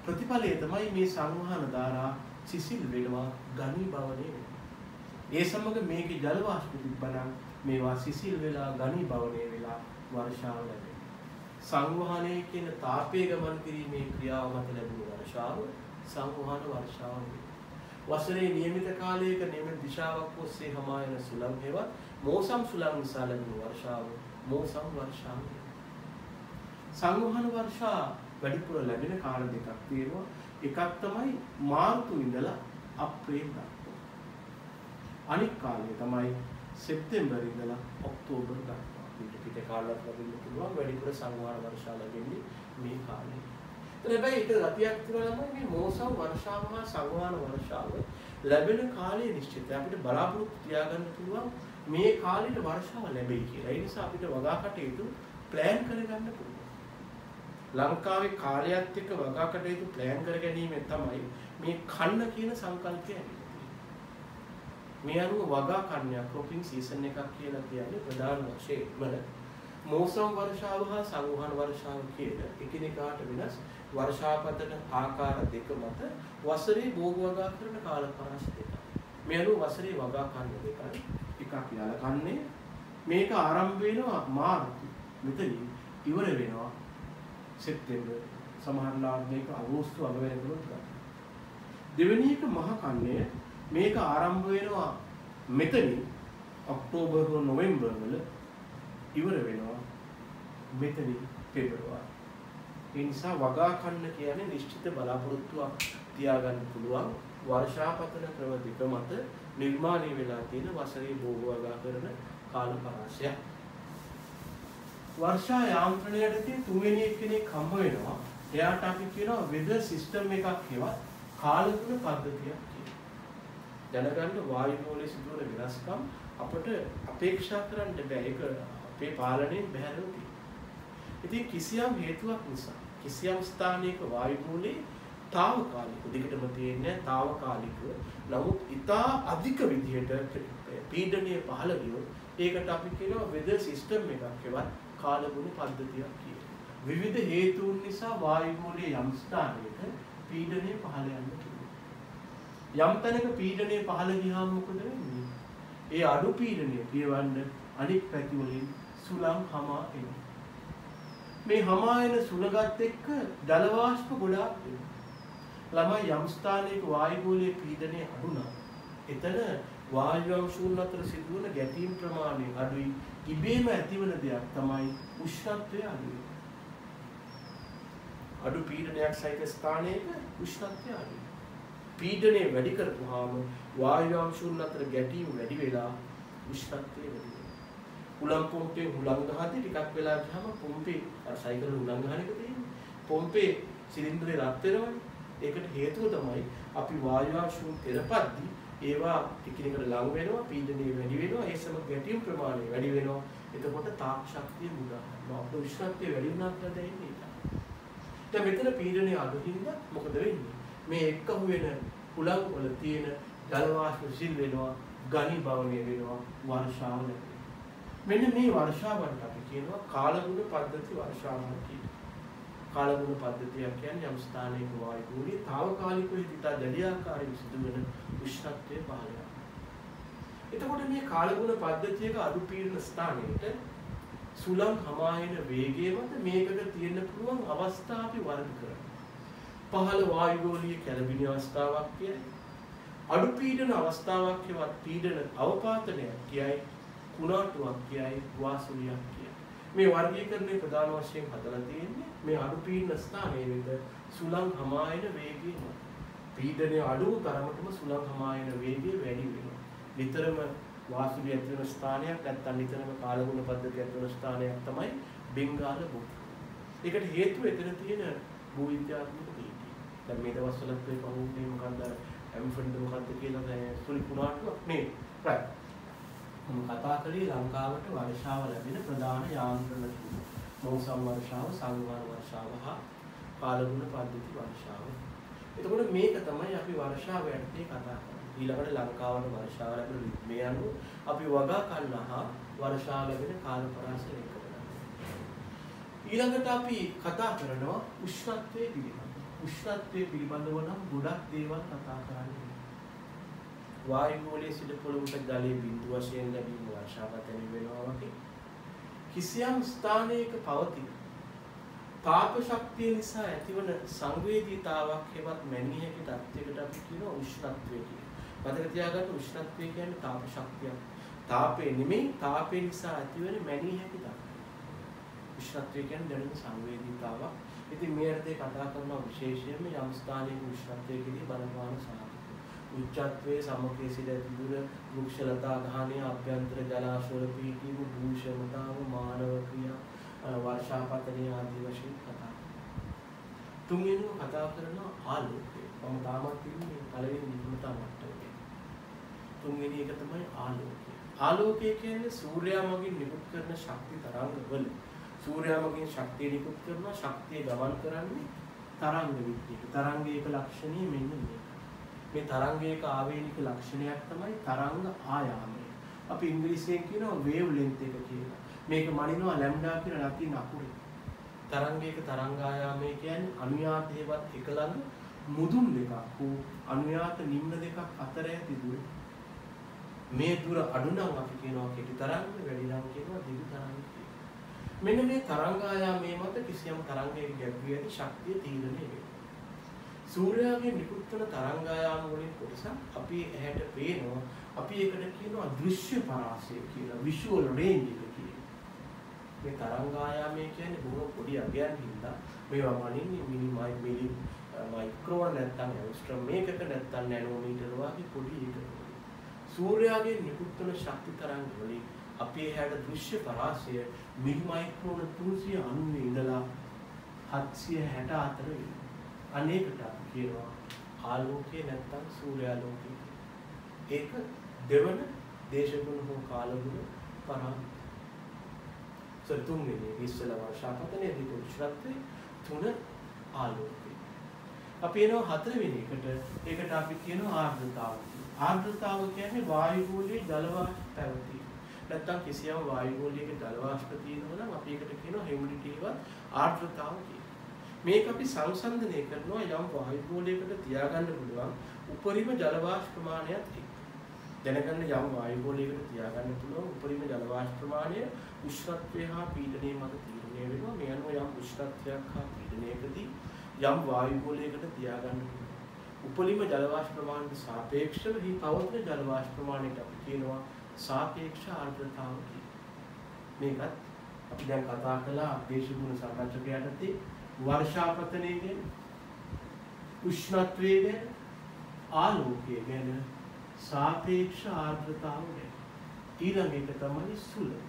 ප්‍රතිඵලය තමයි මේ සංවහන ධාරා සිසිල් වෙනවා ඝනීභවණය වෙනවා. ඒ සමග මේකේ ජල වාෂ්ප තිබ්බනම් මේවා සිසිල් වෙලා ඝනීභවණය වෙලා වර්ෂාව ලැබෙනවා. සංවහනයේ කියන තාපයේ ගමන් කිරීමේ ක්‍රියාව මත ලැබුණු වර්ෂාව සංවහන වර්ෂාව වෙනවා. වසරේ නියමිත කාලයක නියමිත දිශාවක් ඔස්සේ හමා යන සුළං හේවත් මෝසම් සුළං නිසා ලැබුණු වර්ෂාව මෝසම් වර්ෂාව වෙනවා. සංවහන වර්ෂා වැඩිපුර ලැබෙන කාල දෙකක් තියෙනවා. එකක් තමයි මාර්තු ඉඳලා අප්‍රේල් දක්වා. අනිත් කාලය තමයි සෙප්තැම්බර් ඉඳලා ඔක්තෝබර් දක්වා. ඊට පිට කාලයක් ලැබෙන්න පුළුවන්. වැඩිපුර සංවහන වර්ෂා ලැබෙන්නේ මේ කාලේ. හැබැයි ඒක ගතියක් තියෙනවා මේ මෝසම් වර්ෂාව හා සංවහන වර්ෂාව ලැබෙන කාලය නිශ්චිතයි. අපිට බලාපොරොත්තු තියාගන්න පුළුවන් මේ කාලෙට වර්ෂාව ලැබෙයි කියලා. ඒ නිසා අපිට වගා කටයුතු ප්ලෑන් කරගන්න පුළුවන්. ලංකාවේ කාලයත් එක්ක වගා කටයුතු ප්ලෑන් කර ගැනීමෙන් තමයි මේ කන්න කියන සංකල්පය ඇවිල්ලා තියෙන්නේ. මේ අනුව වගා කන්නයක් ක්‍රොපින් සීසන් එකක් කියලා කියන්නේ ප්‍රධාන වශයෙන්ම මෝසම් වර්ෂාව හා සංවහන වර්ෂාව කියන එකිනෙකාට වෙනස් වර්ෂාපතන ආකාර දෙක මත වසරේ භෝග වගා කරන කාල පරාස දෙකක්. මේ අනුව වසරේ වගා කන්න දෙකයි. එකක් යාල කන්නේ මේක ආරම්භ වෙනවා මාර්තු මෙතනින් ඉවර වෙනවා සෙප්තැම්බර් සමහරවිට මේක අගෝස්තු අග වෙනකොට ගන්න. දෙවෙනි එක මහ කන්නේ මේක ආරම්භ වෙනවා මෙතනින් ඔක්තෝබර් හෝ නොවැම්බර් වල ඉවර වෙනවා මෙතනින් පෙබරවාරි. ඒ නිසා වගා කන්න කියන්නේ නිශ්චිත බලාපොරොත්තුවක් තියාගන්න පුළුවන් වර්ෂාපතන ක්‍රම දෙක මත නිර්මාණය වෙලා තියෙන වසරේ භෝග වගා කරන කාල පරාසය. වර්ෂා යාන්ත්‍රණයටදී තුන්වෙනි එක්කෙනෙක් හම්බ වෙනවා. එයාට අපි කියනවා වෙදර් සිස්ටම් එකක් හේවත් කාලගුණ පද්ධතියක් කියලා. දැනගන්න වායු ගෝලයේ සිදුවන වෙනස්කම් අපට අපේක්ෂා කරන්න බෑ. ඒක අපේ පාලනයෙන් බැහැරව තියෙනවා. ඉතින් කිසියම් හේතුවක් නිසා කිසියම් ස්ථානයක වායු ගෝලයේ తాවකාලික දිගටම තියෙන්නේ తాවකාලිකව නමුත් ඉතා අධික විදිහට පීඩනය පහළ ගියොත් ඒකට අපි කියනවා වෙදර් සිස්ටම් එකක් හේවත් කාලගුණ පද්ධතියක් කියලා. විවිධ හේතුන් නිසා වායු ගෝලයේ යම් ස්ථානයක පීඩනය පහළ යන්න පුළුවන්. යම් තැනක පීඩනය පහළ ගියාම මොකද වෙන්නේ? ඒ අඩු පීඩනය පියවන්න අනිත් පැති වලින් සුළං හමා එනවා. මේ හමා එන සුළඟත් එක්ක ජල වාෂ්ප ගොඩාක් එනවා. ළමයි යම් ස්ථානයක වායු ගෝලයේ පීඩනය අඩු නම් එතන වායු අංශුන් අතර සිදුවන ගැටීම් ප්‍රමාණය අඩුයි. ඉබේම ඇතිවන දෙයක් තමයි උෂ්ණත්වය අඩු වෙනවා. අඩු පීඩනයක් සහිත ස්ථානයක උෂ්ණත්වය අඩුයි. පීඩනය වැඩි කරපුවාම වායු අංශුන් අතර ගැටීම් වැඩි වෙලා උෂ්ණත්වය වැඩි වෙනවා. හුලම් පොම්පේ හුලං ගහද්දී ටිකක් වෙලා ගියාම පොම්පේ සයිකල් හුලං ගහන එක තියෙන්නේ. පොම්පේ සිලින්ඩරේ රත් වෙනවනේ. ඒකට හේතුව තමයි අපි වායු අංශුන් තෙරපද්දී ඒවා එකිනෙකට ලං වෙනවා, පීඩනය වැඩි වෙනවා, ඒ සමග ගැටීම් ප්‍රමාණය වැඩි වෙනවා. එතකොට තාප ශක්තිය මුදා ගන්නවා. අපේ උෂ්ණත්වය වැඩි වුණාට දැනෙන්නේ නැහැ. දැන් මෙතන පීඩනය අඩු හින්දා මොකද වෙන්නේ? මේ එක්කම වෙන හුලං වල තියෙන ජල වාෂ්ප සිල් වෙනවා, ඝනීභවණය වෙනවා, වර්ෂාව ලැබෙනවා. මෙන්න මේ වර්ෂාවන්ට අපි කියනවා කාලගුණ පද්ධති වර්ෂාවන් කියලා. කාලගුණ පද්ධතිය කියන්නේ යම් ස්ථානයක වායු ගෝලයේ తాවකාලිකව හිතා දැඩියාකාරයෙන් සිදුවෙන උෂ්ණත්වයේ පහළ යනවා. එතකොට මේ කාලගුණ පද්ධතියක අඩු පීඩන ස්ථානයේට සුළං හමායන වේගය මත මේකක තියෙන්න පුළුවන් අවස්ථා අපි වර්ග කරනවා. පහළ වායු ගෝලීය කැළඹිලි අවස්ථාවක් කියයි. අඩු පීඩන අවස්ථාවක් කියවත් පීඩන අවපාතනයක් කියයි. කුණාටුවක් කියයි. වාසුලියක් කියයි. මේ වර්ගීකරණය ප්‍රධාන වශයෙන් හදලා තියෙන්නේ මේ අඩු පීඩන ස්ථානයේ වෙද සුළං හමායන වේගය මත. පීඩනය අඩු තරමටම සුළං හමායන වේගය වැඩි වෙනවා. නිතරම වාසුලිය ඇති වෙන ස්ථානයක් නැත්නම් නිතරම කාලගුණ පද්ධතිය ඇති වෙන ස්ථානයක් තමයි බෙන්ගාල බුක්. ඒකට හේතුව එතන තියෙන භූවිද්‍යාත්මක දීටි. දැන් මේ දවස්වලත් ඒ කවුරුනේ මොකන්ද ඇම්ෆන්ඩ් මොකද්ද කියලා දැන් සුළි කුණාටුවක් නේ. right. මම කතා කරේ ලංකාවට වර්ෂාව ලැබෙන ප්‍රධාන යාන්ත්‍රණ තුන. මෝසම් වර්ෂාව, සංවහන වර්ෂාව හා කාලගුණ පද්ධති වර්ෂාව. එතකොට මේක තමයි අපි වර්ෂාව යටතේ කතා කරන්නේ. ඊළඟට ලංකාවට වර්ෂාව ලැබෙන මේ අනුව අපි වගා කන්නා වර්ෂාව ලැබෙන කාල පරාසය එක්ක බලන්න. ඊළඟට අපි කතා කරනවා උෂ්ණත්වයේ පිළිබඳව. උෂ්ණත්වයේ පිළිබඳව නම් ගොඩක් දේවල් කතා කරන්නේ. වායු ගෝලයේ සිට පොළොවට ජලයේ බිඳු වශයෙන් ලැබීම වර්ෂාපතන වෙනවා වගේ කිසියම් ස්ථානයක පවතින තාප ශක්තිය නිසා ඇතිවන සංවේදීතාවක් හෙවත් මැනිය හැකි තත්යකට අපි කියනවා උෂ්ණත්වය කියලා. මතක තියාගන්න උෂ්ණත්වය කියන්නේ තාප ශක්තියක්. තාපේ නෙමෙයි තාපේ නිසා ඇතිවන මැනිය හැකි තත්ත්වය. උෂ්ණත්වය කියන්නේ දැනෙන සංවේදීතාවක්. ඉතින් මේ අර්ථය කතා කරන විශේෂයෙන්ම යම් ස්ථානයක උෂ්ණත්වයකදී බලපාන සාධක. උච්චත්වයේ සමකයේ සිට දුර වෘක්ෂලතා ගහණය අභ්‍යන්තර ජලාශවල පිහිටීම භූෂණතාව මානව ක්‍රියා වර්ෂාපතනය ආදී වශයෙන් කතා. තුන්වෙනිව කතා කරන ආලෝකය. මම තාමත් ඉන්නේ පළවෙනි නිකුණතා මට්ටමේ. තුන්වෙනි එක තමයි ආලෝකය. ආලෝකය කියන්නේ සූර්යයා මගින් නිකුත් කරන ශක්ති තරංගවල සූර්යයා මගින් ශක්තිය නිකුත් කරන ශක්තිය ගමන් කරන්නේ තරංග විද්‍යාව. තරංගයක ලක්ෂණය මෙන්න මේක. මේ තරංගයක ආවේනික ලක්ෂණයක් තමයි තරංග ආයාමය. අපි ඉංග්‍රීසියෙන් කියනවා වේව් ලෙන්ත් එක කියලා. මේක මනිනවා ලැම්ඩා කියලා ලතින් අකුරේ. තරංගයක තරංග ආයාමය කියන්නේ අනුයාත හේවත් එක ළඟ මුදුන් දෙකක් හෝ අනුයාත නිම්න දෙකක් අතර ඇති දුර. මේ දුර අඩු නම් අපි කියනවා කෙටි තරංග, වැඩි නම් කියනවා දිග තරංග කියලා. මෙන්න මේ තරංග ආයාමයේ මත කිසියම් තරංගයක ගැබ්වී ඇති ශක්තිය තීරණය වෙනවා. සූර්යාගේ නිකුත් වන තරංග ආයාම වලින් කොටසක් අපි ඇහැට පේනවා. අපි ඒකට කියනවා දෘශ්‍ය පරාසය කියලා, විෂුවල් රේන්ජ් එක කියලා. මේ තරංග ආයාමය කියන්නේ බොහෝ පොඩි අගයන් හින්දා මේවා මනින්නේ මිලි මයික්‍රෝන නැත්නම් ඇන්ගස්ට්‍රම් මේකක නැත්නම් නැනෝමීටර වගේ පොඩි එකක. සූර්යාගේ නිකුත් වන ශක්ති තරංග වලින් අපි ඇහැට දෘශ්‍ය පරාසය මිලි මයික්‍රෝන 390 ඉඳලා 760 අතර වෙනවා. අනේකට කියනවා ආලෝකය නැත්නම් සූර්යාලෝකය. ඒක දෙවන දේශගුණ හෝ කාලගුණ පරාමිති. තුන්වෙනි ඉස්සල වර්ෂාපතනයේ දී උෂ්ණත්වය, තුන ආලෝකය. අපි එනවා හතරවෙනි ඒකට අපි කියනවා ආර්ද්‍රතාව. ආර්ද්‍රතාව කියන්නේ වායු ගෝලයේ ජල වාෂ්ප පැවතීම. නැත්නම් කිසියම් වායු ගෝලයක ජල වාෂ්ප තියෙනවා නම් අපි ඒකට කියනවා හියුමිඩිටි වත් ආර්ද්‍රතාව කියලා. මේක අපි සංසන්දනය කරනවා යම් වායු ගෝලයකට තියාගන්න පුළුවන් උපරිම ජල වාෂ්ප ප්‍රමාණයත් එක්ක. දැනගන්න යම් වායු ගෝලයකට තියාගන්න පුළුවන් උපරිම ජල වාෂ්ප ප්‍රමාණය උෂ්ණත්වය හා පීඩනය මත තීරණය වෙනවා. මේ අනුව යම් උෂ්ණත්වයක් හා පීඩනයකදී යම් වායු ගෝලයකට තියාගන්න පුළුවන් උපරිම ජල වාෂ්ප ප්‍රමාණයට සාපේක්ෂව හි පවතින ජල වාෂ්ප ප්‍රමාණයට අපි කියනවා සාපේක්ෂ ආර්ද්‍රතාව කියලා. මේකත් අපි දැන් කතා කළා දේශගුණ සම්මතකයටදී वर्षापतने ගැන උෂ්ණත්වය ගැන ආලෝකය ගැන සාපේක්ෂ ආර්ද්‍රතාව ගැන ඊළඟ එක තමයි සුළඟ.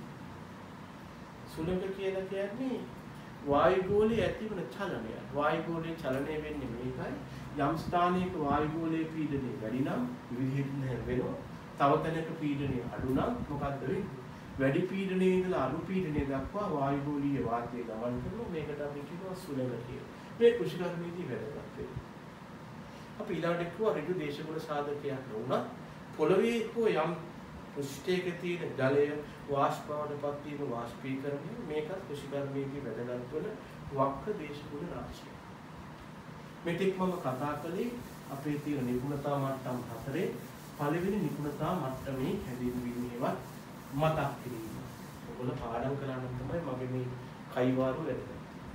සුළඟ කියලා කියන්නේ වායු ගෝලයේ ඇතිවන චලනය. වායු ගෝලයේ චලනය වෙන්නේ මේකයි. යම් ස්ථානයක වායු ගෝලයේ පීඩනය වැඩි නම් විවිධ වෙනවා. තව තැනක පීඩනය අඩු නම් මොකද්ද වෙන්නේ? වැඩි පීඩනයේ ඉඳලා අඩු පීඩනය දක්වා වායු ගෝලීය වාතය ගමන් කරනවා. මේකට අපි කියනවා සුළඟ කියලා. මේ කෘෂිකර්මයේදී වැදගත් වෙනවා. අපි ඊළඟට කියුවා ඍජු දේශගුණ සාධකයක් වුණා. පොළවේ හෝ යම් පෘෂ්ඨයක තියෙන ජලය වාෂ්පවටපත් වීම වාෂ්පීකරණය මේකත් කෘෂිකර්මයේදී වැදගත් වන වක්‍ර දේශගුණ රාශිය. මෙතෙක් මම කතා කළේ අපේ තියෙන නිපුණතා මට්ටම් 4 පළවෙනි නිපුණතා මට්ටමේ හැඳින්වීමේවත් මතක් කිරීම. ඔයගොල්ලෝ පාඩම් කරන්න තමයි මගේ මේ කයිවාරු වැදගත්.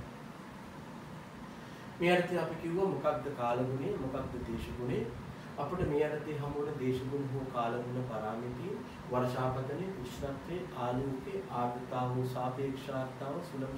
මේ අර්ථය අපි කිව්වා මොකක්ද කාලගුණය මොකක්ද දේශගුණය. අපිට මේ අර්ථයේ හමු වෙන දේශගුණ හෝ කාලගුණ පරාමිතිය වර්ෂාපතනයේ උෂ්ණත්වයේ ආලෝකයේ ආර්ද්‍රතාව හෝ සාපේක්ෂතාව සුළඟ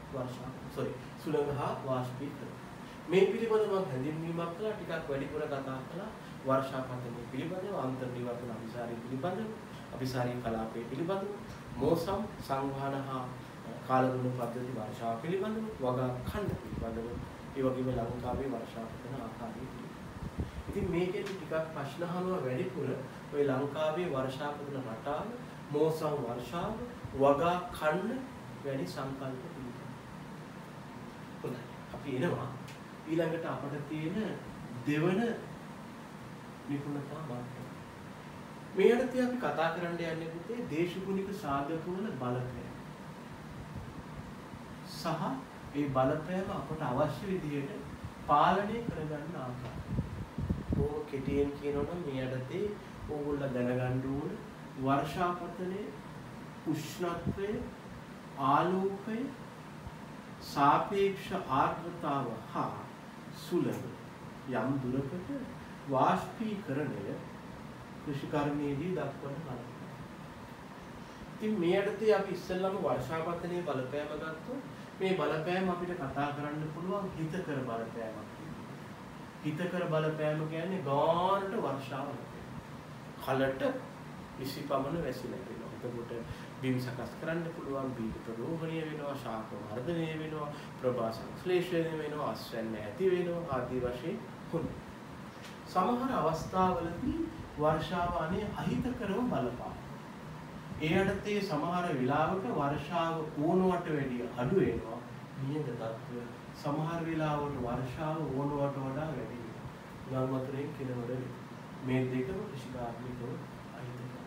හා වාෂ්පීකරණය. මේ පිළිබඳව හැඳින්වීමක් කළා ටිකක් වැඩිපුර කතා කළා වර්ෂාපතනයේ පිළිබඳව අන්තර්නිවර්තන අභිසාරය පිළිබඳව අභිසාරී කලාපයේ පිළිබඳව මෝසම් සංවහන හා කාලගුණ පද්ධති වර්ෂාව පිළිබඳව වගා ඛණ්ඩ පිළිබඳව ඒ වගේම ලංකාවේ වර්ෂාපතන ආකාරය පිළිබඳව. ඉතින් මේකේ ටිකක් ප්‍රශ්න අහනවා වැඩිපුර ඔය ලංකාවේ වර්ෂාපතන රටාව මෝසම් වර්ෂාව වගා ඛණ්ඩ වැනි සංකල්ප පිළිබඳව. හොඳයි. අපි එනවා ඊළඟට අපිට තියෙන දෙවන නිපුණතා මට්ටම. මේ අර්ථය අපි කතා කරන්න යන්නේ පුතේ දේශගුණික සාධක වල බලපෑම. සහ ඒ බලපෑම අපට අවශ්‍ය විදිහට පාලනය කරගන්න ආකාරය. ඕක කෙටියෙන් කියනවනම් මේ යටතේ ඕගොල්ලෝ දැනගන්න ඕන වර්ෂාපතනයේ උෂ්ණත්වය, ආලෝකය, සාපේක්ෂ ආර්ද්‍රතාව හා සුළඟ යම් දුරකට වාෂ්පීකරණය කෘෂිකර්මයේදී දක්වන බලපෑම. ඉතින් මේ යටතේ අපි ඉස්සෙල්ලාම වර්ෂාපතනයේ බලපෑම ගත්තොත් මේ බලපෑම අපිට කතා කරන්න පුළුවන් හිතකර බලපෑමක්. හිතකර බලපෑම කියන්නේ ගානට වර්ෂාව නැති. කලට විසි පමණ වැසි නැතිනවා. එතකොට බිම් සකස් කරන්න පුළුවන්, බීජ ප්‍රරෝහණය වෙනවා, ශාක වර්ධනය වෙනවා, ප්‍රභා සංශ්ලේෂණය වෙනවා, අස්වැන්න ඇති වෙනවා ආදී වශයෙන් හොඳ. සමහර අවස්ථාවලදී වර්ෂාව අනේ අහිතකරව බලපාන. ඒ යටතේ සමහර වෙලාවක වර්ෂාව ඕනවට වැඩිය අඩු වෙනවා. නියත තත්ත්වය සමහර වෙලාවට වර්ෂාව ඕනවට වඩා වැඩි වෙනවා. ගල් වතුරෙන් කෙලවර මේ දෙකම කෘෂිකාර්මිකව අහිතකරයි.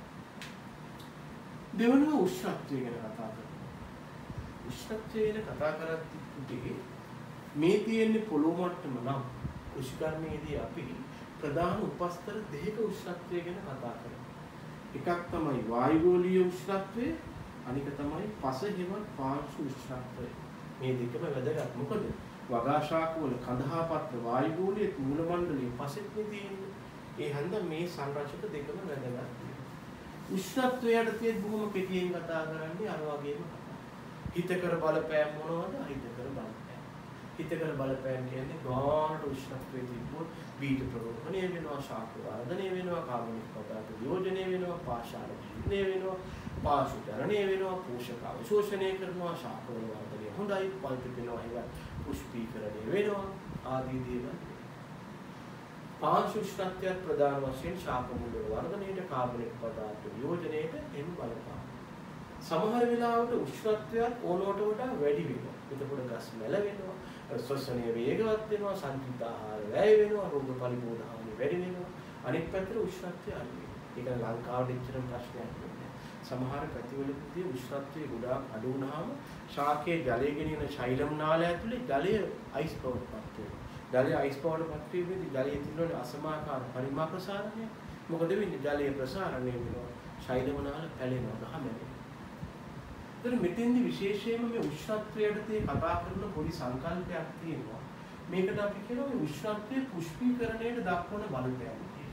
දෙවනුව උෂ්ණත්වය ගැන කතා කරනවා. උෂ්ණත්වය ගැන කතා කරද්දී මේ තියෙන්නේ පොළොව මට්ටම නම් කෘෂිකර්මයේදී අපි ප්‍රධාන උපස්තර දෙකක උෂ්ණත්වය ගැන කතා කරනවා. එකක් තමයි වායුගෝලීය උෂ්ණත්වය, අනික තමයි පස හෙවත් පාංශු උෂ්ණත්වය. මේ දෙකම වැදගත්. මොකද වගා ශාක වල කඳහාපත්‍ර වායුගෝලීය මූල මණ්ඩලයේ පසෙත් තියෙන්නේ. ඒ හන්ද මේ සංරචක දෙකම වැදගත්. උෂ්ණත්වයට තියෙන බොහොම කෙටියෙන් කතා කරන්නේ අර වගේම කතා. හිතකර බලපෑම් මොනවද? අහිතකර බලපෑම්. හිතකර බලපෑම් කියන්නේ ගානට උෂ්ණත්වයේ තිබ්බොත් බීජ ප්‍රරෝහණය වෙනවා, ශාක වර්ධනය වෙනවා, කාබනික පදාර්ථ වියෝජනය වෙනවා, පාෂාණ ජීර්ණය වෙනවා, පාෂුතරණය වෙනවා, පෝෂක අවශෝෂණය කරනවා, ශාක වල වර්ධනය හොඳයි, පල් පිපෙනවා, ඒක පුෂ්පීකරණය වෙනවා ආදී දේවල්. පාංශු උෂ්ණත්වය ප්‍රධාන වශයෙන් ශාක මූල වර්ධනයට, කාබනික පදාර්ථ වියෝජනයට එම් බලපාන. සමහර වෙලාවට උෂ්ණත්වයත් ඕනවට වඩා වැඩි වෙනවා. එතකොට ගස් මැල වෙනවා, ශ්වසනය වේගවත් වෙනවා, සංකීර්ණ ආහාර වැය වෙනවා, රෝග පරිපෝෂණ හානි වැඩි වෙනවා. අනෙක් පැත්තට උෂ්ණත්වය අඩු වෙනවා. ඒක ලංකාවට එච්චරම ප්‍රශ්නයක් නෙවෙයි. සමහර පැතිවලදී උෂ්ණත්වය ගොඩාක් අඩු වුණාම ශාකයේ ජලය ගෙනියන ශෛලම් නාලය ඇතුලේ ජලය අයිස් බවට පත් වෙනවා. ජලය අයිස් බවට පත් වීමේදී ජලයේ තියෙන අසමාකාර පරිමා ප්‍රසාරණය. මොකද වෙන්නේ? ජලයේ ප්‍රසාරණය වෙනවා. ශෛලම් නාල පැලෙනවා, ගහමැරෙනවා. ඒතර මෙතෙන්දි විශේෂයෙන්ම මේ උෂ්ණත්වයට කතා කරන පොඩි සංකල්පයක් තියෙනවා. මේකට අපි කියනවා මේ උෂ්ණත්වයේ පුෂ්පීකරණයට දක්වන බලපෑම කියලා.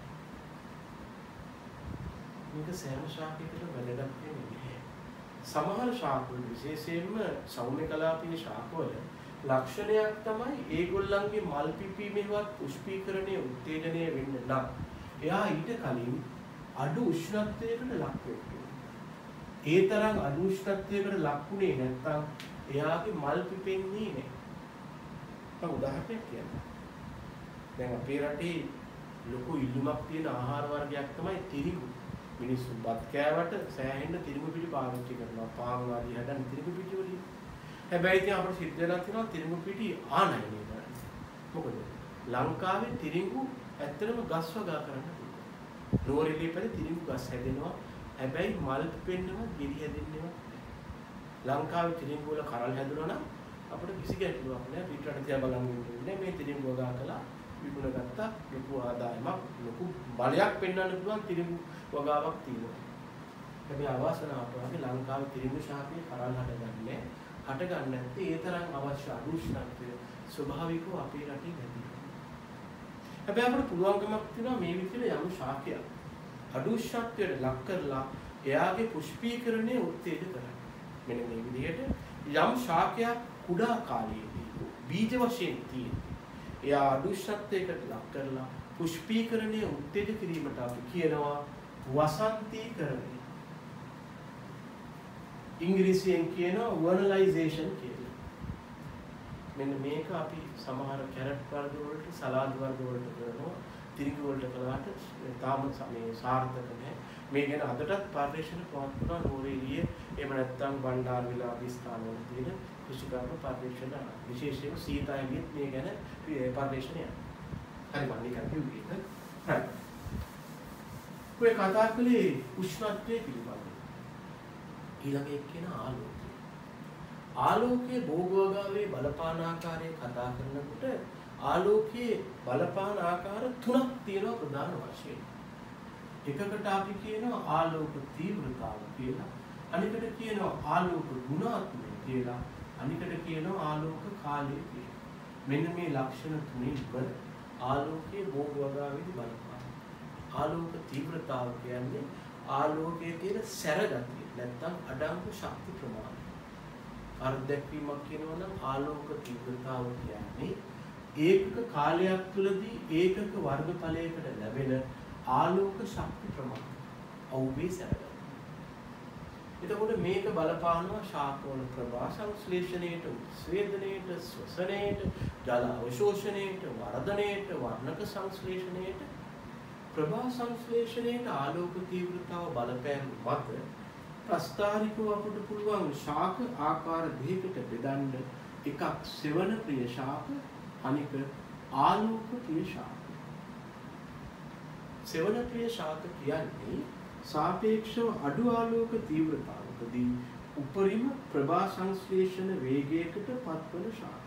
මේක සෑම ශාකයකටම වැදගත් වෙන්නේ. සමහර ශාකවල විශේෂයෙන්ම සෞම්‍ය කලාපීය ශාකවල ලක්ෂණයක් තමයි ඒගොල්ලන්ගේ මල් පිපීමේවත් පුෂ්පීකරණයේ උත්තේජනය වෙන්න නම් එයා ඊට කලින් අඩු උෂ්ණත්වයකට ලක් වෙනවා. ඒ තරම් අඩු උෂ්ණත්වයකට ලක්ුණේ නැත්නම් එයාගේ මල් පිපෙන්නේ නැහැ. මම උදාහරණයක් කියන්නම්. දැන් අපේ රටේ ලොකු ඉල්ලුමක් තියෙන ආහාර වර්ගයක් තමයි තිරිඟු. මිනිස්සු බත් කෑවට සෑහෙන්න තිරිඟු පිටි පාවිච්චි කරනවා. පාන් ආදී හදන්න තිරිඟු පිටි වලින්. හැබැයි ඉතින් අපිට සිද්ධ වෙලා තියෙනවා තිරිඟු පිටි ආනයනය කරන්න. මොකද ලංකාවේ තිරිඟු ඇත්තටම ගස් වගා කරන්න පුළුවන්. නෝරෙලේ පැත්තේ තිරිඟු ගස් හැදෙනවා. හැබැයි මල් පිපෙන්නවත් ගෙඩි හැදෙන්නවත් ලංකාවේ තිරිඟු වල කරල් හැදුනා නම් අපිට කිසි ගැටලුවක් නැහැ. පිටරට තියා බලන් ඉන්නේ මේ තිරිඟු වගා කළා විකුණ ගත්තා ලොකු ආදායමක් ලොකු බලයක් පෙන්වන්න පුළුවන් තිරිඟු වගාවක් තියෙනවා. හැබැයි අවාසනාවට වගේ ලංකාවේ තිරිඟු ශාකයේ කරල් හටගන්නේ හටගන්නේ නැත්නම් ඒ තරම් අවශ්‍ය අනුෂ්ණත්වය ස්වභාවිකව අපේ රටේ නැති. හැබැයි අපිට පුළුවන්කමක් තියෙනවා මේ විදිහට යම් ශාකයක් අඩු උෂ්ණත්වයට ලක් කරලා එයාගේ පුෂ්පීකරණය උත්තේජ කරන්න. මෙන්න මේ විදිහට යම් ශාකයක් කුඩා කාලයේදී බීජ වශයෙන් තියෙන. එයා අඩු උෂ්ණත්වයකට ලක් කරලා පුෂ්පීකරණය උත්තේජ කිරීමට අපි කියනවා වසන්තීකරණය. ඉංග්‍රීසියෙන් කියනවා වර්නලයිසේෂන් කියලා. මෙන්න මේක අපි සමහර කැරට් වර්ග වලට සලාද් වර්ග වලට කරනවා. තිරිඟු වලට කළාට තාම මේ සාර්ථක නැහැ. මේ ගැන අදටත් පරිශ්‍රණ පවත්වනවා නෝරේලියේ එහෙම නැත්නම් බණ්ඩාර විලාපී ස්ථානවල තියෙන කෘෂිකාර්ම පරිශ්‍රණ විශේෂයෙන්ම සීතායගිත් මේ ගැන පරිශ්‍රණයක්. හරි මම නිකන් කිව්වේ. හරි. ඔය කතා කළේ උෂ්ණත්වයේ පිළිබඳව. ඊළඟ එක කියන ආලෝකය. ආලෝකයේ භෝගවගාවේ බලපාන ආකාරය කතා කරනකොට ආලෝකයේ බලපාන ආකාර තුනක් තියෙනවා ප්‍රධාන වශයෙන්. එකකට අපි කියනවා ආලෝක තීව්‍රතාව කියලා. අනිකට කියනවා ආලෝක ගුණාත්මය කියලා. අනිකට කියනවා ආලෝක කාලය කියලා. මෙන්න මේ ලක්ෂණ තුනින්ම ආලෝකයේ බෝධ වගාවේදී බලපාන. ආලෝක තීව්‍රතාව කියන්නේ ආලෝකයේ තියෙන සැරගතිය නැත්නම් අඩංගු ශක්ති ප්‍රමාණය. අර්ධක්වීමක් කියනවා නම් ආලෝක තීව්‍රතාව කියන්නේ ඒකක කාලයක් තුළදී ඒකක වර්ගඵලයකට ලැබෙන ආලෝක ශක්ති ප්‍රමාණය. අවුවේ සැරගතිය. එතකොට මේක බලපානවා ශාකවල ප්‍රභා සංශ්ලේෂණයට, උත්සේදනයට, ශ්වසනයට, ජල අවශෝෂණයට, වර්ධනයට, වර්ණක සංශ්ලේෂණයට, ප්‍රභා සංශ්ලේෂණයට ආලෝක තීව්‍රතාව බලපෑම මත ප්‍රස්ථාරිකව අපිට පුළුවන් ශාක ආකාර දෙකකට බෙදන්න. එකක් සෙවන ප්‍රිය ශාක, අනික ආලෝක ප්‍රිය ශාක. සෙවන ප්‍රිය ශාක කියන්නේ සාපේක්ෂව අඩු ආලෝක තීව්‍රතාවකදී උපරිම ප්‍රභා සංශ්ලේෂණ වේගයකට පත්වන ශාක.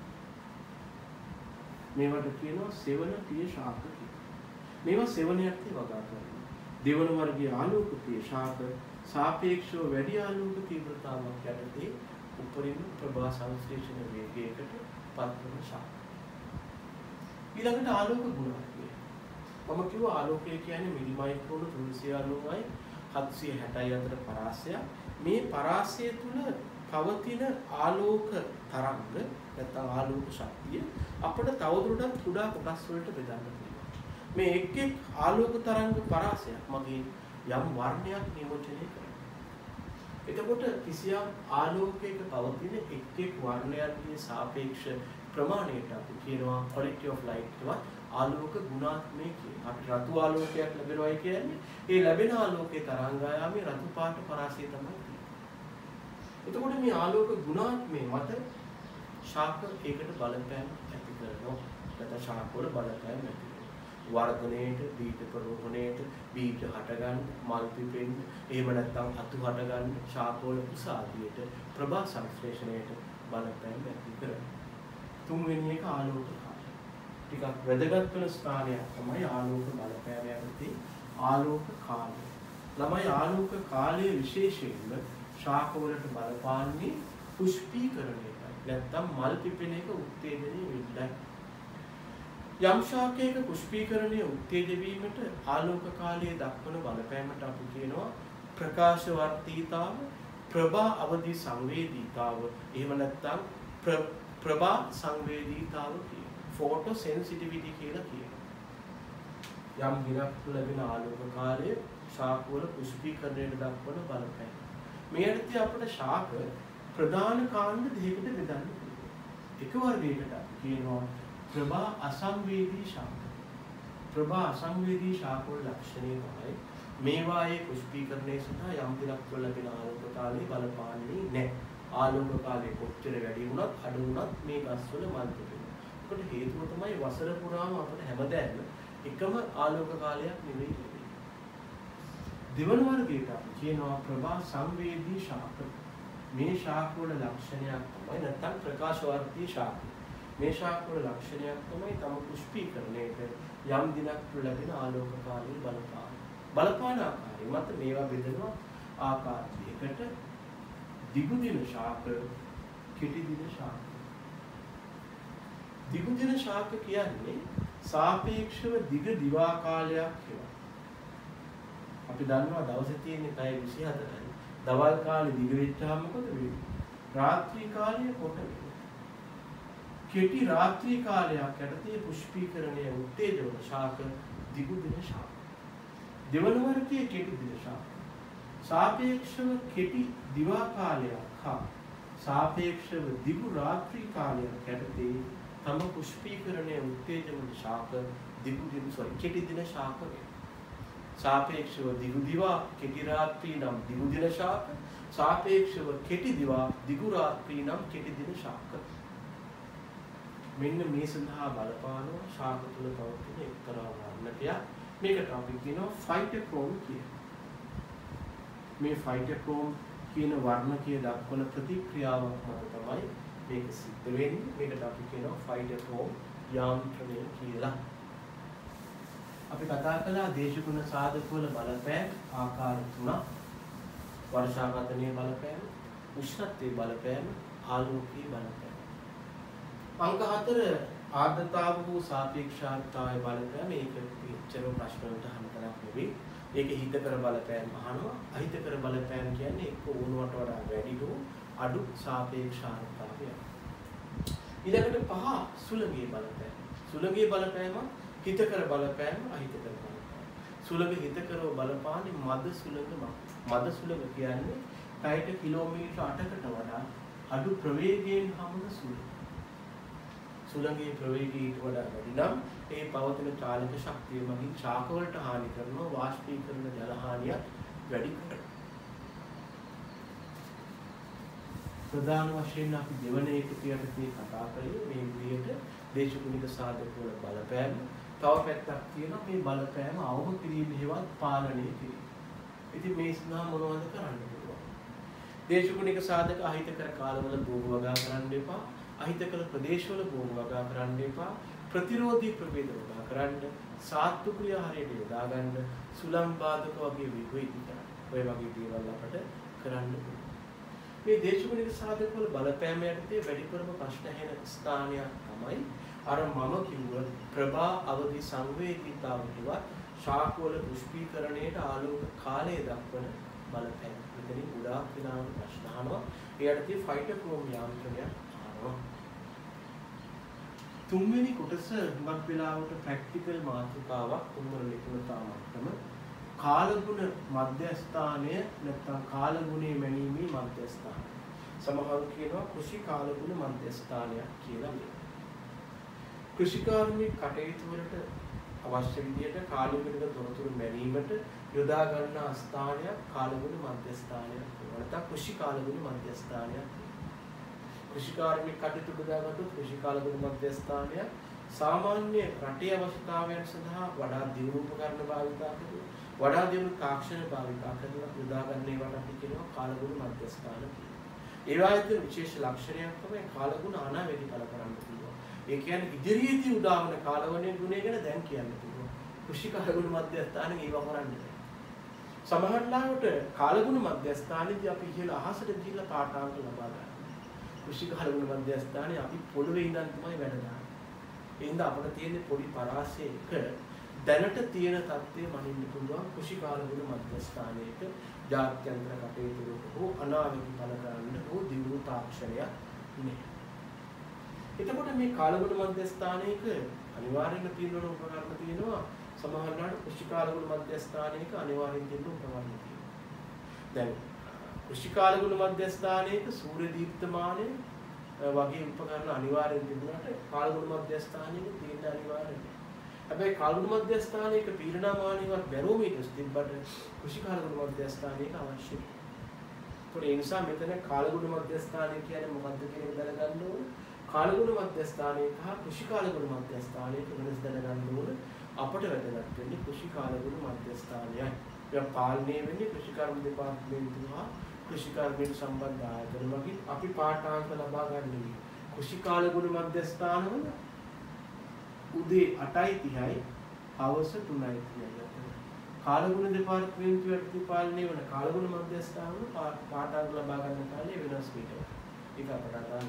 මේවට කියනවා සෙවන ප්‍රිය ශාක කියලා. මේවා සෙවණයක් වගා කරනවා. දෙවන වර්ගයේ ආලෝක ප්‍රිය ශාක සාපේක්ෂව වැඩි ආලෝක තීව්‍රතාවක් යටතේ උපරිම ප්‍රභා සංශ්ලේෂණ වේගයකට පත්වන ශාක. ඊළඟට ආලෝක ගුණාත්මය. මම කිව්වා ආලෝකය කියන්නේ මිලිමයික්‍රෝන 390යි 760යි අතර පරාසයක්. මේ පරාසය තුල පවතින ආලෝක තරංග නැත්නම් ආලෝක ශක්තිය අපිට තවදුරටත් කුඩා කොටස් වලට බෙදන්න පුළුවන්. මේ එක් එක් ආලෝක තරංග පරාසයක් මගේ යම් වර්ණයක් නියෝජනය කරනවා. එතකොට කිසියම් ආලෝකයක පවතින එක් එක් වර්ණයන්ගේ සාපේක්ෂ ප්‍රමාණයට අපි කියනවා quality of light කියලා. ආලෝක ගුණාත්මය කියන්නේ අපි රතු ආලෝකයක් ලැබෙනවායි කියන්නේ ඒ ලැබෙන ආලෝකයේ තරංගායාමයේ රතු පාට පරාසය තමයි තියෙන්නේ. එතකොට මේ ආලෝක ගුණාත්මය මත ශාක ඒකට බලපෑම ඇති කරනවා. නැත්නම් ශාක වල බලපෑම ඇති කරනවා. වර්ධනයේට, බීජ ප්‍රරෝහණයට, බීජ හටගන්න, මල් පිපෙන්න, එහෙම නැත්නම් අතු හටගන්න, ශාක වල කුස ආදියට, ප්‍රභා සංශ්ලේෂණයට බලපෑම ඇති කරනවා. තුන්වෙනි එක ආලෝක ටිකක් වැදගත් වෙන ස්ථානයක් තමයි ආලෝක බලපෑම යටතේ ආලෝක කාලය. ළමයි ආලෝක කාලයේ විශේෂයෙන්ම ශාක වලට බලපාන්නේ පුෂ්පීකරණයයි. නැත්නම් මල් පිපෙන එක උත්තේජනය වෙන්නයි. යම් ශාකයක පුෂ්පීකරණය උත්තේජ වීමට ආලෝක කාලයේ දක්වන බලපෑමට අපි කියනවා ප්‍රකාශ වර්ධීතාව, ප්‍රභා අවදි සංවේදීතාව, එහෙම නැත්නම් ප්‍රභා සංවේදීතාව කියනවා. ෆෝටෝ සෙන්සිටිවිටි කියලා කියනවා. යම් දිනක් ලැබෙන ආලෝක කාලය ශාක වල පුෂ්පීකරණයට දක්වන බලපෑම. මේ අර්ථය අපිට ශාක ප්‍රධාන කාණ්ඩ දෙකකට බෙදන්න පුළුවන්. එක වර්ගයකට කියනවා ප්‍රභා අසංවේදී ශාක. ප්‍රභා අසංවේදී ශාක වල ලක්ෂණය තමයි මේවායේ පුෂ්පීකරණය සඳහා යම් දිනක් තුළ ලැබෙන ආලෝක කාලය බලපාන්නේ නැහැ. ආලෝක කාලය කොච්චර වැඩි වුණත් අඩු වුණත් මේ ගස්වල මල් පිපෙනවා. ඒකට හේතුව තමයි වසර පුරාම අපිට හැමදාම එකම ආලෝක කාලයක් නෙවෙයි ලැබෙන්නේ. දෙවන වර්ගයට අපි කියනවා ප්‍රභා සංවේදී ශාක. මේ ශාක වල ලක්ෂණයක් තමයි නැත්නම් ප්‍රකාශවර්ධී ශාක. මේ ශාක වල ලක්ෂණයක් තමයි තම පුෂ්පීකරණයට යම් දිනක් ලැබෙන ආලෝක කාලයේ බලපාන ආකාරය මත මේවා බෙදෙනවා ආකාර දෙකකට. දිගු දින ශාක, කෙටි දින ශාක. දිගු දින ශාක කියන්නේ සාපේක්ෂව දිග දිවා කාලයක් කියලා. අපි දන්නවා දවසේ තියෙන පැය 24යි. දවල් කාලේ දිග වෙච්චාම මොකද වෙන්නේ? රාත්‍රී කාලය කොට වෙනවා. කෙටි රාත්‍රී කාලයක් යටතේ පුෂ්පීකරණය උත්තේජන ශාක දිගු දින ශාක. දෙවන වර්ගයේ කෙටි දින ශාක. සාපේක්ෂව කෙටි දිවා කාලයක් හා සාපේක්ෂව දිගු රාත්‍රී කාලයක් යටතේ තම පුෂ්පීකරණය උත්තේජන ශාක කෙටි දින ශාක වේ. සාපේක්ෂව දිගු දිවා කෙටි රාත්‍රී නම් දිගු දින ශාක, සාපේක්ෂව කෙටි දිවා දිගු රාත්‍රී නම් කෙටි දින ශාක. මෙන්න මේ සඳහා බලපානවා ශාක තුල පවතින එක්තරා වර්ණකයක්. මේකට අපි කියනවා ෆයිටෝක්‍රෝම කියලා. මේ ෆයිටෝක්‍රෝම කියන වර්ණකය දක්වන ප්‍රතික්‍රියාවක් මත තමයි මේක සිද්ධ වෙන්නේ. මේකට අපි කියනවා ෆයිටෝක්‍රෝම යාන්ත්‍රණය කියලා. අපි කතා කළා දේශගුණ සාධකවල බලපෑම් ආකාර තුනක්. වර්ෂාගතනයේ බලපෑම, උෂ්ණත්වයේ බලපෑම, ආලෝකයේ බලපෑම. අංක 4 ආර්ද්‍රතාව වූ සාපේක්ෂතාවයේ බලපෑම. මේක පිටචර ප්‍රශ්න වලට අහන තරක් නෙවෙයි. ඒකේ හිතකර බලපෑම් අහනවා. අහිතකර බලපෑම් කියන්නේ එක්ක ඕනවට වඩා වැඩි හෝ අඩු සාපේක්ෂතාවය. ඊළඟට 5 සුළඟේ බලපෑම. සුළඟේ බලපෑම හිතකර බලපෑම, අහිතකර බලපෑම. සුළඟ හිතකරව බලපාන්නේ මද සුළඟ. මද සුළඟ කියන්නේ පැයට කිලෝමීටර් 8කට වඩා අඩු ප්‍රවේගයෙන් හමුන සුළඟ. සුළඟේ ප්‍රවේගයට වඩා වැඩි නම් ඒ පවතින චාලක ශක්තිය මගින් ශාක වලට හානි කරනවා, වාෂ්පීකරණ ජල හානිය වැඩි කරනවා. ප්‍රධාන වශයෙන් අපි දෙවන එකතියටදී කතා කරේ මේ විදිහට දේශගුණික සාධක වල බලපෑම. තව පැත්තක් තියෙනවා මේ බලපෑම අවම කිරීම හේවත් පාලනය කිරීම. ඉතින් මේ සඳහා මොනවද කරන්න පුළුවන්? දේශගුණික සාධක අහිතකර කාලවල භෝග වගා කරන්න එපා. අහිතකර ප්‍රදේශවල භෝග වගා කරන්න එපා. ප්‍රතිරෝධී ප්‍රභේද වගා කරන්න, සාත්තු ක්‍රියා හරියට යොදා ගන්න, සුළං බාධක වගේ විවිධ ඔය වගේ දේවල් අපට කරන්න පුළුවන්. මේ දේශගුණික සාධක වල බලපෑම යටතේ වැඩිපුරම ප්‍රශ්න ඇහෙන ස්ථානයක් තමයි අර මම කිව්ව ප්‍රභා අවදි සංවේදීතාව කිව්වා ශාක වල පුෂ්පීකරණයට ආලෝක කාලය දක්වන බලපෑම. මෙතනින් ගොඩාක් වෙනාම ප්‍රශ්න අහනවා. ඒ යටතේ ෆයිටෝක්‍රෝම් යාන්ත්‍රණයක් අහනවා. තුන්වෙනි කොටස හුඟක් වෙලාවට ප්‍රැක්ටිකල් මාතෘකාවක් තුන්වන නිපුණතා මට්ටම කාලගුණ මධ්‍යස්ථානය නැත්නම් කාලගුණයේ මැනීමේ මධ්‍යස්ථානය. සමහරු කියනවා කෘෂි කාලගුණ මධ්‍යස්ථානයක් කියලා. කෘෂිකාර්මික කටයුතු වලට අවශ්‍ය විදිහට කාලගුණික තොරතුරු මැනීමට යොදා ගන්නා ස්ථානයක් කාලගුණ මධ්‍යස්ථානයක්. නැත්නම් කෘෂි කාලගුණ මධ්‍යස්ථානයක්. කෘෂිකාර්මික කටයුතු යොදාගත්තොත් කෘෂි කාලගුණ මධ්‍යස්ථානය සාමාන්‍ය රටේ අවශ්‍යතාවයන් සඳහා වඩා දියුණු උපකරණ භාවිතා කරනවා. වඩා දියුණු තාක්ෂණ භාවිතා කරලා යොදා ගන්න ඒවට අපි කියනවා කාලගුණ මධ්‍යස්ථාන කියලා. ඒ වගේම විශේෂ ලක්ෂණයක් තමයි කාලගුණ අනාවැඩි කල කරන්න පුළුවන්. ඒ කියන්නේ ඉදිරියේදී උදා වන කාලගුණයේ ගුණය ගැන දැන් කියන්න පුළුවන්. කෘෂි කාලගුණ මධ්‍යස්ථානෙ ඒව කරන්නේ. සමහර ලාවට කාලගුණ මධ්‍යස්ථානයේදී අපි ඉහළ අහසට ගිහිල්ලා පාඨාංක ලබා ගන්නවා. කෘෂි කාලගුණ මධ්‍යස්ථානයේ අපි පොළවේ ඉඳන් තමයි වැඩ දාන්නේ. ඒ හින්දා අපිට තියෙන පොඩි පරාසයක දැනට තියෙන තත්ත්වය මනින්න පුළුවන් කෘෂි කාලගුණ මධ්‍යස්ථානයක ජාත්‍යන්තර කටයුතු වලට හෝ අනාවැකි බල ගන්න හෝ දියුණු තාක්ෂණයක් නෑ. එතකොට මේ කාලගුණ මධ්‍යස්ථානයක අනිවාර්යෙන්ම තියෙන උපකරණ තියෙනවා. සමහරවිට කෘෂි කාලගුණ මධ්‍යස්ථානයක අනිවාර්යෙන් තියෙන උපකරණ තියෙනවා. දැන් කෘෂි කාලගුණ මධ්‍යස්ථානයක සූර්ය දීප්තමානය වගේ උපකරණ අනිවාර්යෙන් තිබුණාට කාලගුණ මධ්‍යස්ථානයක තියෙන අනිවාර්යයි. හැබැයි කාලගුණ මධ්‍යස්ථානයක පීඩනමානීවත් බැරෝමීටර්ස් තිබ්බට කෘෂි කාලගුණ මධ්‍යස්ථානයක අවශ්‍යයි. ඒ නිසා මෙතන කාලගුණ මධ්‍යස්ථානය කියන්නේ මොකක්ද කියන එක දැනගන්න ඕනේ. කාලගුණ මධ්‍යස්ථානයක හා කෘෂි කාලගුණ මධ්‍යස්ථානයක වෙනස දැනගන්න ඕනේ. අපට වැදගත් වෙන්නේ කෘෂි කාලගුණ මධ්‍යස්ථානයයි. ඒක පාලනය වෙන්නේ කෘෂිකර්ම දෙපාර්තමේන්තුව හා කෘෂිකාර්මික සම්බන්ධ ආයතන වගේ අපි පාඨාංක ලබා ගන්නවා. කෘෂි කාලගුණ මධ්‍යස්ථානවල උදේ 8:30යි හවස 3:30යි. කාලගුණ දෙපාර්තමේන්තුවට පාලනය වන කාලගුණ මධ්‍යස්ථානවල පාඨාංක ලබා ගන්න කාලය වෙනස් වෙනවා. ඒක අපට ගන්න.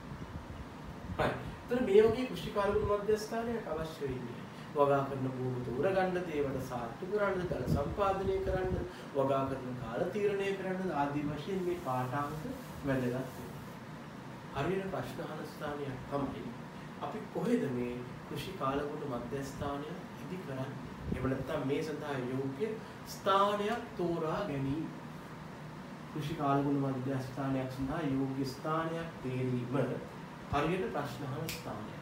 හරි. ඒතර මේ වගේ කෘෂි කාලගුණ මධ්‍යස්ථානයක් අවශ්‍ය වෙන්නේ. වගා කරන භූමි තෝර ගන්න, දේවට සාර්ථක කරන්න, ජල සම්පාදනය කරන්න, වගා කරන කාල තීරණය කරන්න ආදී වශයෙන් මේ පාඨාංක වැදගත් වෙනවා. හරියට ප්‍රශ්න අහන ස්ථානයක් තමයි අපි කොහෙද මේ කෘෂි කාලගුණ මධ්‍යස්ථානය ඉදි කරන්නේ? එහෙම නැත්නම් මේ සඳහා යෝග්‍ය ස්ථානයක් තෝරා ගැනීම. කෘෂි කාලගුණ මධ්‍යස්ථානයක් සඳහා යෝග්‍ය ස්ථානයක් තේරීම හරියට ප්‍රශ්න අහන ස්ථානයක්.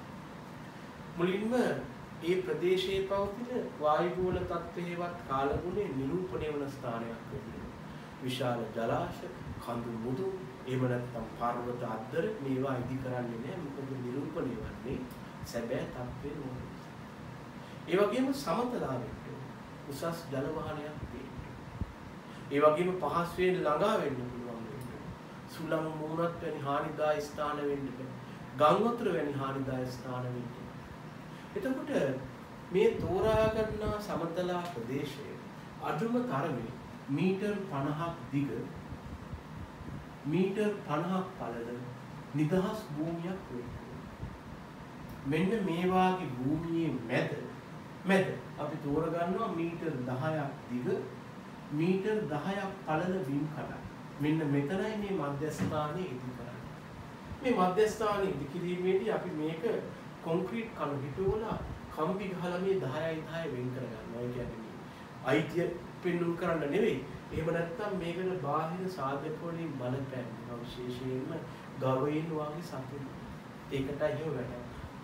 මුලින්ම ඒ ප්‍රදේශයේ පවතින වායුගෝල තත්ත්වයේවත් කාලගුණේ නිරූපණය වන ස්ථානයක් වෙනවා. විශාල ජලාශ, කඳු මුදු, එහෙම නැත්නම් පර්වත අද්දර මේවා ඉදි කරන්නේ නැහැ. මොකද නිරූපණය වන්නේ සැබෑ තත්ත්වේ නෝන. ඒ වගේම සමතලාවෙත් උසස් ජල වහනයක් තියෙනවා. ඒ වගේම පහසුවෙන් ළඟා වෙන්න පුළුවන් වෙනවා. සුළං මූණත් වැනි හානිදායක ස්ථාන වෙන්න බෑ. ගම් වතුර වැනි හානිදායක ස්ථාන වෙන්නේ. එතකොට මේ තෝරා ගන්නා සමතලා ප්‍රදේශයේ අඩුම තරමේ මීටර් 50ක් දිග මීටර් 50ක් පළල නිදහස් භූමියක් වෙනවා. මෙන්න මේ වාගේ භූමියේ මැද අපි තෝරගන්නවා මීටර් 10ක් දිග මීටර් 10ක් පළල බිම් කඩක්. මෙන්න මෙතනයි මේ මධ්‍යස්ථානයේ ඉදි කරන්නේ. මේ මධ්‍යස්ථානයේ ඉදි කිරීමේදී අපි මේක කොන්ක්‍රීට් කණු හිටවලා කම්බි ගහලා මේ 10යි 10 වෙන් කරගන්නවා. ඒ කියන්නේ අයිතිය පෙන්නුම් කරන්න නෙවෙයි. එහෙම නැත්නම් මේකට බාහිර සාධක වලින් බලපෑම් විශේෂයෙන්ම ගවයින් වාගේ සතුන්. ඒකටයි එහෙම වැඩක්.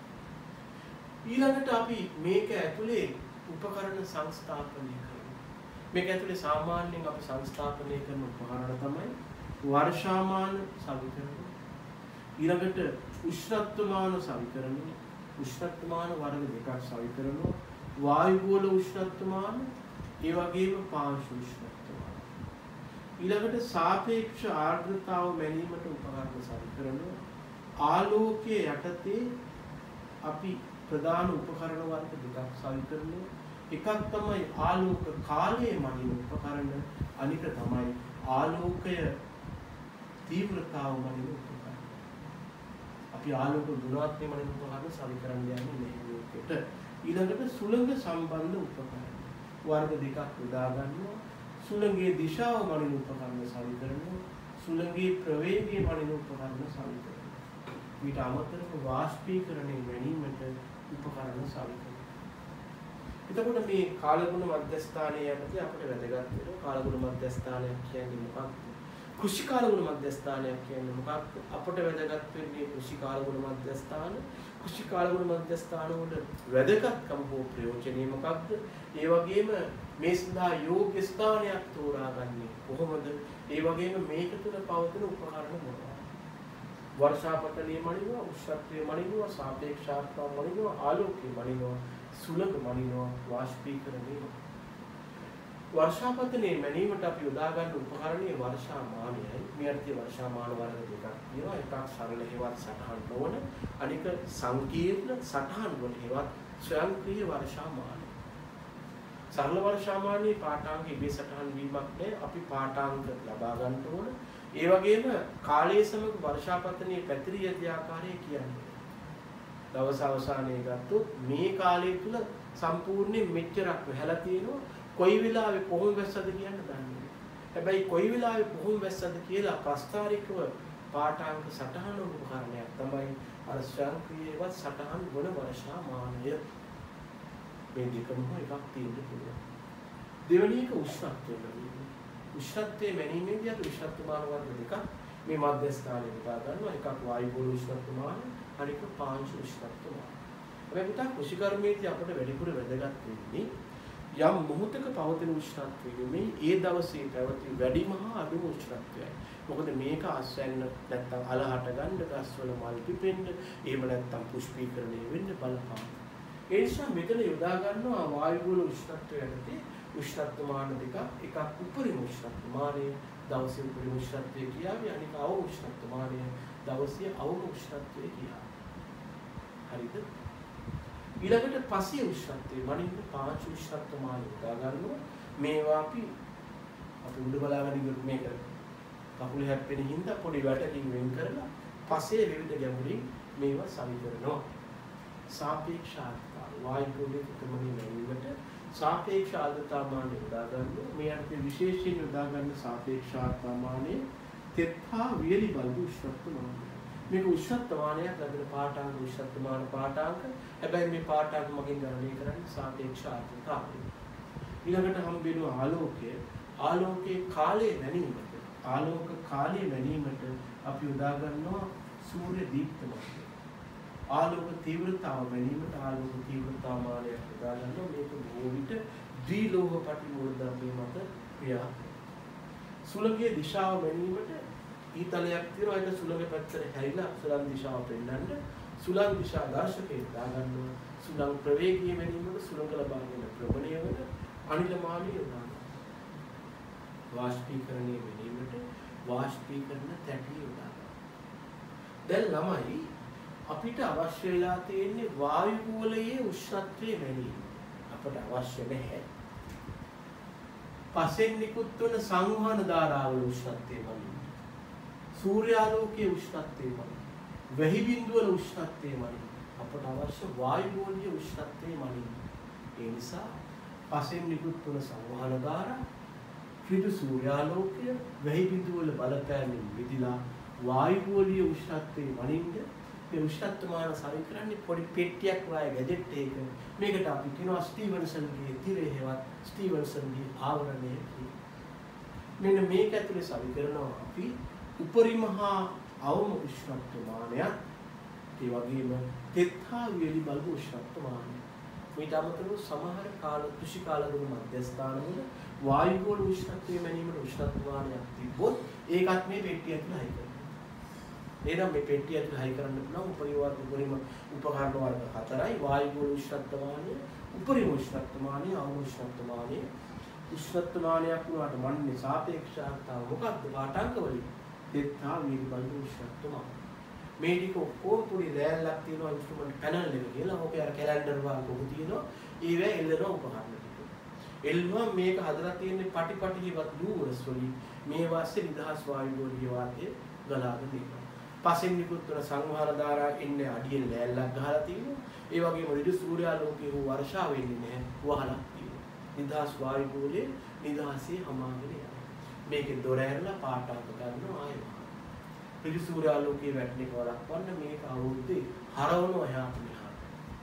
ඊළඟට අපි මේක ඇතුලේ උපකරණ සංස්ථාපනය කරනවා. මේක ඇතුලේ සාමාන්‍යයෙන් අපි සංස්ථාපනය කරන උපකරණ තමයි වර්ෂාමාන සවිකරණය. ඊළඟට උෂ්ණත්වමාන සවිකරණය. උෂ්ණත්වමාන වර්ග දෙකක් සවිකරනවා. වායුගෝල උෂ්ණත්වමාන ඒ වගේම පාංශු උෂ්ණත්වමාන. ඊළඟට සාපේක්ෂ ආර්ද්‍රතාව මැනීමට උපකරණ සවිකරනවා. ආලෝකයේ යටතේ අපි ප්‍රධාන උපකරණ වර්ග දෙකක් සවිකරනවා. එකක් තමයි ආලෝක කාලයේ මනින උපකරණ, අනික තමයි ආලෝකය තීව්‍රතාව මනින උපකරණ. අපි ආලෝක ගුණාත්මක මනින උපකරණ සවිකරන්න යන්නේ මේ ලෝකෙට. ඊළඟට සුළඟ සම්බන්ධ උපකරණ වර්ග දෙකක් යොදා ගන්නවා. සුළඟේ දිශාව මනින උපකරණ සවිකරනවා. සුළඟේ ප්‍රවේගය මනින උපකරණ සවිකරනවා. ඊට අමතරව වාෂ්පීකරණය ගැනීමට උපකරණ සවිකරනවා. එතකොට මේ කාලගුණ මධ්‍යස්ථානයේ යටතේ අපිට වැදගත් වෙනවා කාලගුණ මධ්‍යස්ථානයක් කියන්නේ මොකක්ද? කෘෂි කාලගුණ මධ්‍යස්ථානයක් කියන්නේ මොකක්ද? අපිට වැදගත් වෙන්නේ කෘෂි කාලගුණ මධ්‍යස්ථාන. කෘෂි කාලගුණ මධ්‍යස්ථාන වල වැදගත්කම හෝ ප්‍රයෝජනෙ මොකක්ද? ඒ වගේම මේ සඳහා යෝග්‍ය ස්ථානයක් තෝරාගන්නේ කොහොමද? ඒ වගේම මේක තුළ පවතින උපකරණ මොනවාද? वर्षापतने मणिनो उष्णत्वे मणिनो सापेक्षात्मक मणिनो आलोके मणिनो सुलभ मणिनो वाष्पीकरणे वर्षापतने මැනීමට අපි යොදා ගන්න උපකරණයේ වර්ෂාමානයයි. මේ අර්ථයේ වර්ෂාමාන වර්ග දෙකක් තියෙනවා. එකක් සරල හේවත් සටහන් නොවන, අනික සංකීර්ණ සටහන් වල හේවත් ස්වයංක්‍රීය වර්ෂාමානය. සරල වර්ෂාමානයේ පාඨාංග ඉබේ සටහන් වීමක් නැහැ. අපි පාඨාංග ලබා ගන්න ඕන. ඒ වගේම කාලයේ සමග වර්ෂාපතනයේ පැතිරී යති ආකාරය කියන්නේ. දවස් අවසානයේ ගත්තොත් මේ කාලය තුල සම්පූර්ණයෙන් මෙච්චරක් වැහැලා තියෙනවා. කොයි වෙලාවෙ කොහොම වැස්සද කියන්න දන්නේ නැහැ. හැබැයි කොයි වෙලාවෙ කොහොම වැස්සද කියලා ප්‍රස්තාරිකව පාඨාංග සටහන උපකරණයක් තමයි අර ස්වයංක්‍රීයව සටහන් වන වර්ෂාමානය. මේ දෙකම එකක් තියෙන්න පුළුවන්. දෙවෙනි එක උෂ්ණත්වය මැනීම. උෂ්ණත්වයේ මැනීමේදී අපි උෂ්ණත්වමාන වර්ග දෙකක් මේ මධ්‍යස්ථානයේ උදා ගන්නවා. එකක් වායුගෝල උෂ්ණත්වමාන, අනික පාංශු උෂ්ණත්වමාන. හැබැයි පුතා කෘෂිකර්මයේදී අපිට වැඩිපුර වැදගත් වෙන්නේ යම් මොහොතක පවතින උෂ්ණත්වය නෙමෙයි ඒ දවසේ පැවති වැඩිම හා අඩුම උෂ්ණත්වයයි. මොකද මේක අස්වැන්න නැත්තම් අලහට ගන්න, ගස්වල මල් පිපෙන්න, එහෙම නැත්තම් පුෂ්පීකරණය වෙන්න බලපාන. ඒ නිසා මෙතන යොදා ගන්නවා වායුගෝල උෂ්ණත්වය යටතේ උෂ්ණත්වමාන දෙක. එකක් උපරිම උෂ්ණත්වමානය, දවසේ උපරිම උෂ්ණත්වය කියාවේ, අනික අවම උෂ්ණත්වමානය, දවසේ අවම උෂ්ණත්වය කියාවේ. හරිද? ඊළඟට පසිය උෂ්ණත්වය මනින්න පාංශු උෂ්ණත්වමානය උදා ගන්නවා. මේවා අපි උඩ බලාගෙන ඉන්න මේක කකුල හැප්පෙන හින්දා පොඩි වැටකින් වෙන් කරලා පසේ විවිධ ගැඹුරින් මේවා සවිකරනවා. සාපේක්ෂ ආර්ද්‍රතාව වායුගෝලයේ තුමනේ මැනීමට සාපේක්ෂ ආර්ද්‍රතාවමානය උදා ගන්නවා. මේ අර්ථයේ විශේෂයෙන් උදා ගන්න සාපේක්ෂ ආර්ද්‍රතාවමානය තෙත්හා වියලි බල්බ උෂ්ණත්වමානය. මේක උෂ්ණත්වමානයක් ලැබෙන පාඨාංග උෂ්ණත්වමාන පාඨාංග. හැබැයි මේ පාඨාංග මගින් ගණනය කරන්නේ සාපේක්ෂ ආර්ද්‍රතාවය. ඊළඟට හම්බ වෙන ආලෝකය, ආලෝකයේ කාලයේ මැනීමට, ආලෝක කාලයේ මැනීමට අපි උදා ගන්නවා සූර්ය දීප්තමානය. ආලෝක තීව්‍රතාව මැනීමට ආලෝක තීව්‍රතාවමානයක් උදා ගන්නවා. මේක බොහෝ විට ද්විලෝහ පටිමූලධර්මයේ මත ක්‍රියා කරනවා. සුළඟේ දිශාව මැනීමට ඊතලයක් තියෙනවා. ඒක සුළඟ පැත්තට හැරිලා සුළං දිශාව පෙන්වන්න සුළං දිශා දර්ශකය උදා ගන්නවා. සුළං ප්‍රවේගය මැනීමට සුළඟ ලබාගෙන ප්‍රවණය වෙන අනිලමානය උදා ගන්නවා. වාෂ්පීකරණය මැනීමට වාෂ්පීකරණ තැටිය උදා ගන්නවා. දැන් ළමයි අපිට අවශ්‍ය වෙලා තියෙන්නේ වායු ගෝලයේ උෂ්ණත්වය වැඩි. අපට අවශ්‍ය නැහැ. පසෙන් නිකුත් වන සංවහන ධාරාවල උෂ්ණත්වය මනින්න. සූර්යාලෝකයේ උෂ්ණත්වය මනින්න. වැහි බිඳුවල උෂ්ණත්වය මනින්න. අපට අවශ්‍ය වායු ගෝලීය උෂ්ණත්වය මනින්න. ඒ නිසා පසෙන් නිකුත් වන සංවහන ධාරා, ඍතු සූර්යාලෝකය, වැහි බිඳුවල බලපෑමෙන් මිදිලා වායු ගෝලීය උෂ්ණත්වය මනින්න මේ උෂ්ණත්වමාන සමීකරණේ පොඩි පෙට්ටියක් වාය ගැජට් එකක මේකට අපි කියනවා ස්ටීවන්සන්ගේ තිරේ හේවත් ස්ටීවන්සන්ගේ ආවරණය කියලා. මෙන්න මේක ඇතුලේ සමීකරනවා අපි උපරිම හා අවම උෂ්ණත්වමානයක් ඒ වගේම තෙත්හා වියලි බල්බ උෂ්ණත්වමානය. මේට අමතරව සමහර කෘෂි කාලගුණ මධ්‍යස්ථානවල වායු ගෝල උෂ්ණත්වය මැනීමට උෂ්ණත්වමානයක් තිබ්බොත් ඒකත් මේ පෙට්ටිය ඇතුලේ හයි කරනවා. එහෙනම් මේ පෙට්ටිය ඇතුලේ හයි කරන්න පුළුවන් උපරිම උපකරණ වර්ග 4යි වායු ගෝල උෂ්ණත්වමානය, උපරිම උෂ්ණත්වමානය, අවම උෂ්ණත්වමානය. උෂ්ණත්වමානයක් වුණාට මන්නේ සාපේක්ෂතාව මොකක්ද? පාඨාංක වලින් තෙත්හා වියලි බල්බ උෂ්ණත්වමානය. මේ ටික ඔක්කොම පොඩි ලෑල්ලක් තියෙනවා ඉන්ස්ට්‍රුමන්ට් පැනල් එක කියලා. ඔකේ අර කැලෙන්ඩර් වගේ පොඩි තියෙනවා. ඒවැ එල්ලන උපකරණ ටික. එල්ලුවා මේක හදලා තියෙන්නේ පටිපටිලිවත් නූවරස් වලින්. මේ වාස්සේ නිදහස් වායු ගෝලීය වාතය ගලාගෙන ඉන්නවා. පසෙන් නිකුත් වන සංවහන ධාරා එන්නේ අඩියෙන් ලෑල්ලක් ගහලා තියෙනවා. ඒ වගේම ඍතු සූර්යාලෝකයේ හෝ වර්ෂාව වෙන්නේ නැහැ. වහලක් තියෙනවා. නිදහස් වායු ගෝලයේ නිදහසේ හමාගෙන යනවා. මේකේ දොර ඇරලා පාටාක ගන්නවා ආයෙත්. ඍතු සූර්යාලෝකයේ වැටෙන එක වළක්වන්න මේක අවුරුද්දේ හරවනවා එහාට මෙහාට.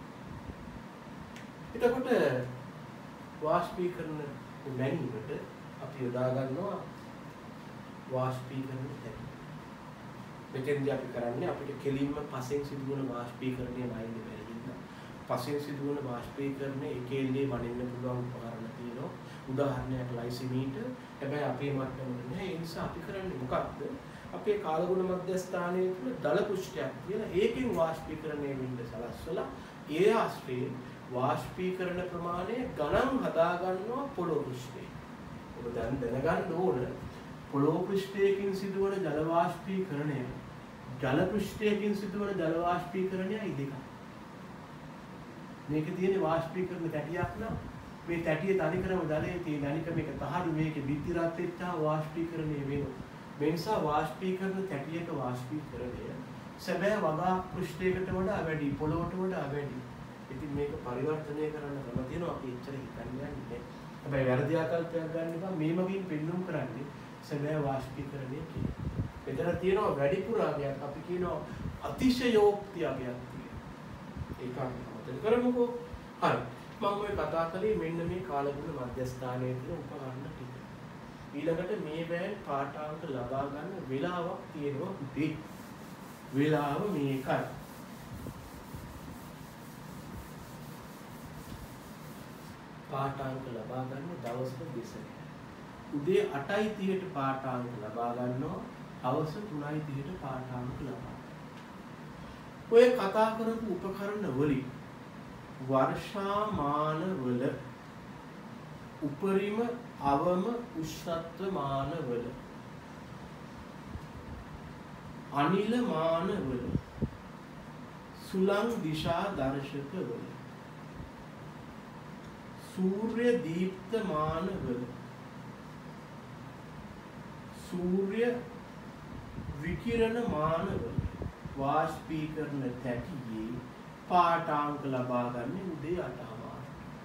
එතකොට වාෂ්පීකරණ මැනීමට අපි යොදා ගන්නවා වාෂ්පීකරණ තැටි. මෙතෙන්දී අපි කරන්නේ අපිට කෙලින්ම පසෙන් සිදුවන වාෂ්පීකරණය මයින්ද බැරි හින්දා පසෙන් සිදුවන වාෂ්පීකරණය එකෙල්ලේ මනින්න පුළුවන් උපකරණ තියෙනවා. උදාහරණයක් ලයිසිමීටර්. හැබැයි අපේ මට්ටමේ නෑ. ඒ නිසා අපි කරන්නේ මොකක්ද? අපේ කාලගුණ මධ්‍යස්ථානයේ තුල දල පුෂ්ඨයක් කියලා ඒකෙන් වාෂ්පීකරණය වෙන්න සලස්වලා ඒ ආශ්‍රයෙන් වාෂ්පීකරණ ප්‍රමාණය ගණන් හදා ගන්නවා පොළොව පෘෂ්ඨයේ. ඔබ දැන් දැනගන්න ඕන පොළොව පෘෂ්ඨයකින් සිදුවන ජල වාෂ්පීකරණය ජල පෘෂ්ඨයකින් සිදුවන ජල වාෂ්පීකරණයයි දෙකක්. මේක තියෙන වාෂ්පීකරණ තැටියක් නම් මේ තැටියේ තනිකරම ජලයේ තියෙන අනික මේක තහඩු මේකේ බිත්ති රත් වෙච්චා වාෂ්පීකරණය වෙනවා. මේ නිසා වාෂ්පීකරණ තැටියක වාෂ්පීකරණය සැබෑ වගා පෘෂ්ඨයකට වඩා වැඩි, පොළොවට වඩා වැඩි. ඉතින් මේක පරිවර්තනය කරන්න ක්‍රම තියෙනවා. අපි එච්චර හිතන්නේ නැහැ. හැබැයි වැරදි ආකල්පයක් ගන්න එපා. මේ මගින් පෙන්වුම් කරන්නේ සැබෑ වාෂ්පීකරණය කියලා. මෙතන තියෙනවා වැඩිපුර අගයක්. අපි කියනවා අතිශයෝක්ති අගයක් කියලා. ඒක අපි අමතක කරමුකෝ. හරි. මම ඔය කතා කළේ මෙන්න මේ කාලගුණ මධ්‍යස්ථානයේ තියෙන උපකරණ ටික. ඊළඟට මේ බෑන් පාඨාංක ලබා ගන්න වෙලාවක් තියෙනවා පුතේ. වෙලාව මේකයි. පාඨාංක ලබා ගන්න දවසක 20යි. උදේ 8:30ට පාඨාංක ලබා ගන්නවා. හවස 3:30ට පාඨාංක ලබා ගන්නවා. ඔය කතා කරපු උපකරණ වලින් වර්ෂාමාන වල උපරිම අවම උෂ්ණත්ව මාන වල අනිල මාන වල සුලං දිශා දර්ශක වල සූර්ය දීප්ත මාන වල සූර්ය විකිරණ මාන වල වාෂ්පීකරණ තැටියේ පාඨාංක ලබා ගන්න උදේ 8:00.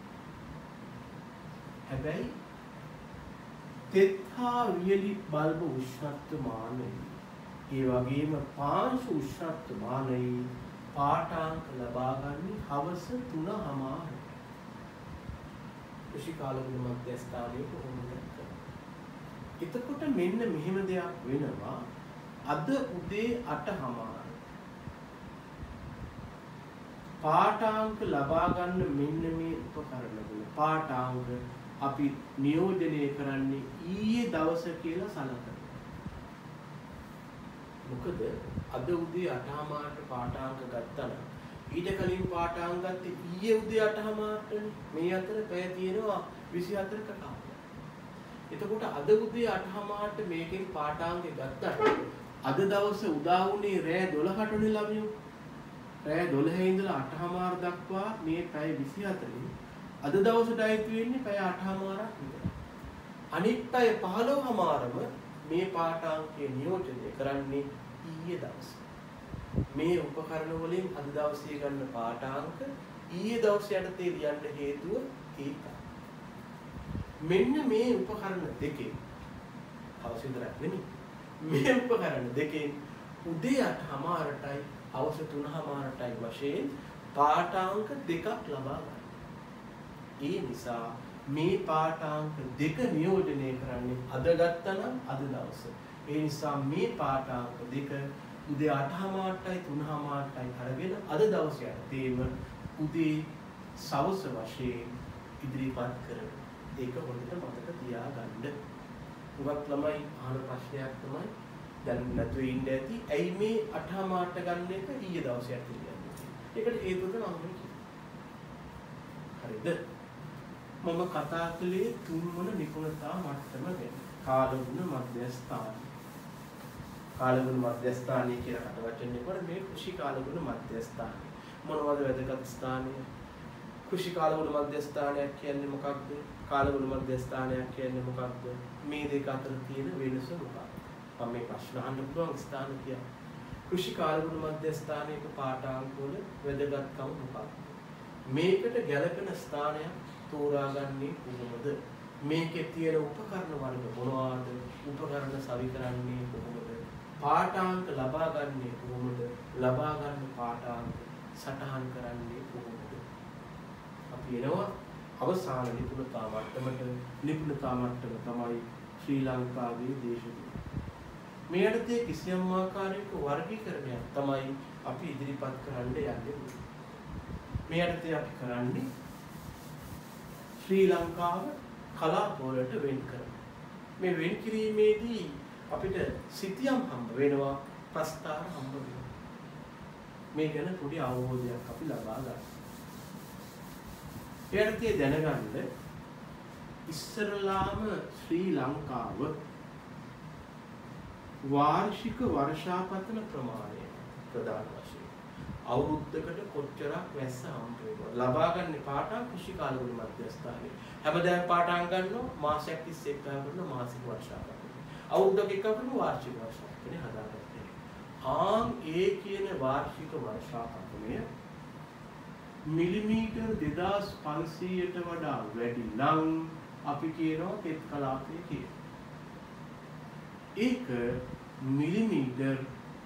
හැබැයි තෙත්හා වියලි බල්බ උෂ්ණත්ව මානයි ඒ වගේම පාංශු උෂ්ණත්ව මානයි පාඨාංක ලබා ගන්න හවස 3:00. කුෂි කාලගුණ මධ්‍යස්ථානයේ කොහොමද කරන්නේ? එතකොට මෙන්න මෙහෙම දෙයක් වෙනවා. අද උදේ 8:00 පාඨාංක ලබා ගන්න මෙන්න මේ උපකරණ වල පාඨාංක අපි නියෝජනය කරන්නේ ඊයේ දවස කියලා සලකනවා. මොකද අද උදේ 8:00ට පාඨාංක ගත්තා නම් ඊට කලින් පාඨාංක ගත්තේ ඊයේ උදේ 8:00ටනේ. මේ අතර පැය තියෙනවා 24ක කාලයක්. එතකොට අද උදේ 8:00ට මේකෙන් පාඨාංක ගත්තා. අද දවසේ උදා වුණේ රෑ 12ටනේ ළමයෝ. රෑ 12 ඉඳලා 8:00 දක්වා මේ පැය 24 අද දවසට අයිති වෙන්නේ පැය 8:00ක් විතරයි. අනිත් පැය 15:00ම මේ පාඨාංකය නියෝජනය කරන්නේ ඊයේ දවසේ. මේ උපකරණ වලින් අද දවසේ ගන්න පාඨාංක ඊයේ දවසේ යටතේ ලියන්න හේතුව ඒකයි. මෙන්න මේ උපකරණ දෙකේ හවස විතරක් නෙමෙයි. මේ උපකරණ දෙකේ උදේ 8:00ටයි හවස 3:00ටයි වශයෙන් පාඨාංක දෙකක් ලබා ගන්න. ඒ නිසා මේ පාඨාංක දෙක නියෝජනය කරන්නේ අද ගත්තනම් අද දවසේ. ඒ නිසා මේ පාඨාංක දෙක උදේ 8:00ටයි 3:00ටයි අරගෙන අද දවසේ යටතේම උදේ සවස වශයෙන් ඉදිරිපත් කරනවා. ඒක හොඳට මතක තියාගන්න. උගත් ළමයි අහන ප්‍රශ්නයක් තමයි දැන් නැතුව ඉන්න ඇති. ඇයි මේ 8:00ට ගන්න එක ඊයේ දවසේ යටතේ? ඒකට හේතුව නම් හරිද? මම කතා කළේ තුන්වන නිපුණතා මට්ටම ගැන. කාලගුණ මධ්‍යස්ථාන. කාලගුණ මධ්‍යස්ථානය කියලා කට වචනේ වල මේ කුෂි කාලගුණ මධ්‍යස්ථානය. මොනවද වැදගත් ස්ථානය? කුෂි කාලගුණ මධ්‍යස්ථානයක් කියන්නේ මොකක්ද? කාලගුණ මධ්‍යස්ථානයක් කියන්නේ මොකක්ද? මේ දෙක අතර තියෙන වෙනස මොකක්ද? මම මේ ප්‍රශ්න අහන්න පුළුවන් ස්ථාන කියන්නේ. කුෂි කාලගුණ මධ්‍යස්ථානයක පාඨාංක වල වැදගත්කම මොකක්ද? මේකට ගැළපෙන ස්ථානයක් තෝරාගන්නේ කොහොමද? මේකේ තියෙන උපකරණ වර්ග මොනවාද? උපකරණ සවි කරන්නේ කොහොමද? පාඨාංක ලබා ගන්නේ කොහොමද? ලබා ගන්න පාඨාංක සටහන් කරන්නේ කොහොමද? අපි එනවා අවසාන නිපුණතා මට්ටමට. නිපුණතා මට්ටම තමයි ශ්‍රී ලංකාවේ දේශගුණ. මේ යටතේ කිසියම් ආකාරයක වර්ගීකරණයක් තමයි අපි ඉදිරිපත් කරන්න යන්නේ. මේ යටතේ අපි කරන්නේ ශ්‍රී ලංකාව කලාප වලට වෙන් කරනවා. මේ වෙන් කිරීමේදී අපිට සිතියම් හම්බ වෙනවා, ප්‍රස්තාර හම්බ වෙනවා. මේ ගැන පොඩි අවබෝධයක් අපි ලබා ගන්නවා. ඊයටදී දැනගන්න ඉස්සරලාම ශ්‍රී ලංකාව වාර්ෂික වර්ෂාපතන ප්‍රමාණය ප්‍රධාන වශයෙන් අවුරුද්දකට කොච්චරක් වැස්ස හම්බ වෙනවද? ලබා ගන්න පාඨාංක කුෂි කාලගුණ මධ්‍යස්ථානයේ හැමදාම පාඨාංක ගන්නවා මාසයක් තිස්සේ එකව කරන මාසික වර්ෂාපතන. අවුරුද්දක එකව කරන වාර්ෂික වර්ෂාපතන හදාගන්න. ඒ කියන වාර්ෂික වර්ෂාපතනය මිලිමීටර් 2500ට වඩා වැඩි නම් අපි කියනවා තෙත් කලාපය කියලා. ඒක මිලිමීටර්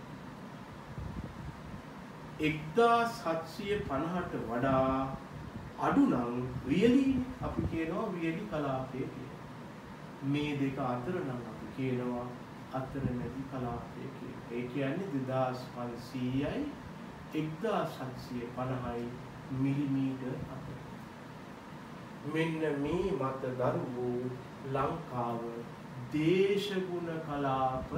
1750ට වඩා අඩු නම් වියලි අපි කියනවා වියලි කලාපය කියලා. මේ දෙක අතර නම් අපි කියනවා අතරමැදි කලාපය කියලා. ඒ කියන්නේ 2500යි 1750යි මිලිමීටර් අතර. මෙන්න මේ මත දරුවෝ ලංකාව දේශගුණ කලාප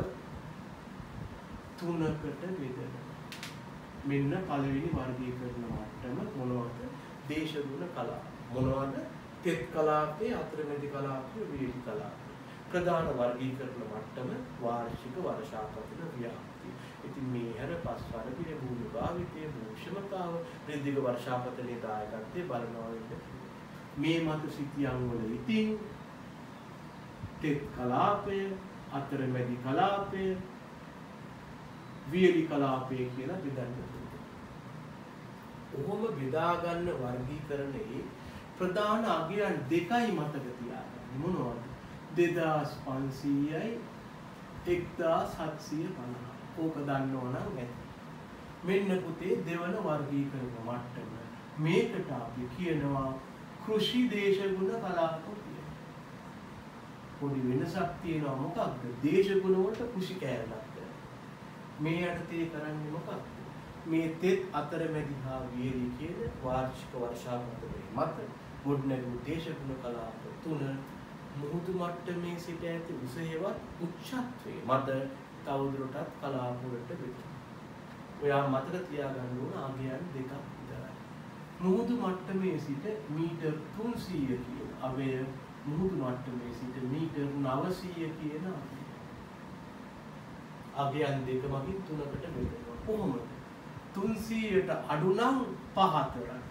තුනකට බෙදෙනවා. මෙන්න පළවෙනි වර්ගීකරණ මට්ටම මොනවද? දේශගුණ කලාප. මොනවද? තෙත් කලාපේ, අතරමැදි කලාපේ, වියලි කලාපේ. ප්‍රධාන වර්ගීකරණ මට්ටම වාර්ෂික වර්ෂාපතන ව්‍යාප්තිය. ඉතින් මේ හැර පස් වර්ගයේ භූමි භාවිතයේ භූෂමතාව රිද්දික වර්ෂාපතනයේ දායකත්වයේ බලනවා වෙන්නේ. මේ මත සිතියම් වල ඉතින් තෙත් කලාපය, අතරමැදි කලාපය, වියලි කලාපය කියලා බෙදන්න පුළුවන්. ඔහොම බෙදා ගන්න වර්ගීකරණයේ ප්‍රධාන අගයන් දෙකයි මතක තියාගන්න. මොනවද? 2500යි 1750. ඕක දන්නව නම් ඇති. මෙන්න පුතේ දෙවන වර්ගීකරණ මට්ටම. මේකට අපි කියනවා කෘෂි දේශගුණ කලාප කියලා. පොඩි වෙනසක් තියෙනවා. මොකක්ද? දේශගුණ වලට කෘෂි කෑල්ලක්. මේ යටතේ කරන්නේ මොකක්ද? මේ තෙත් අතරමැදි හා වියලි කියන වාර්ෂික වර්ෂාපතනයේ මත ගොඩනැගූ දේශගුණ කලාප තුන මුහුදු මට්ටමේ සිට ඇති උස හේවත් උච්චත්වයේ මත තවදුරටත් කලාප වලට බෙදෙනවා. ඔයා මතක තියාගන්න ඕන ආගයන් දෙකක් විතරයි. මුහුදු මට්ටමේ සිට මීටර් 300 කියන අවය, මුහුදු මට්ටමේ සිට මීටර් 900 කියන අවය. අගයන් දෙක මගින් තුනකට බෙදෙනවා. කොහොමද? 300ට අඩු නම් පහත රට.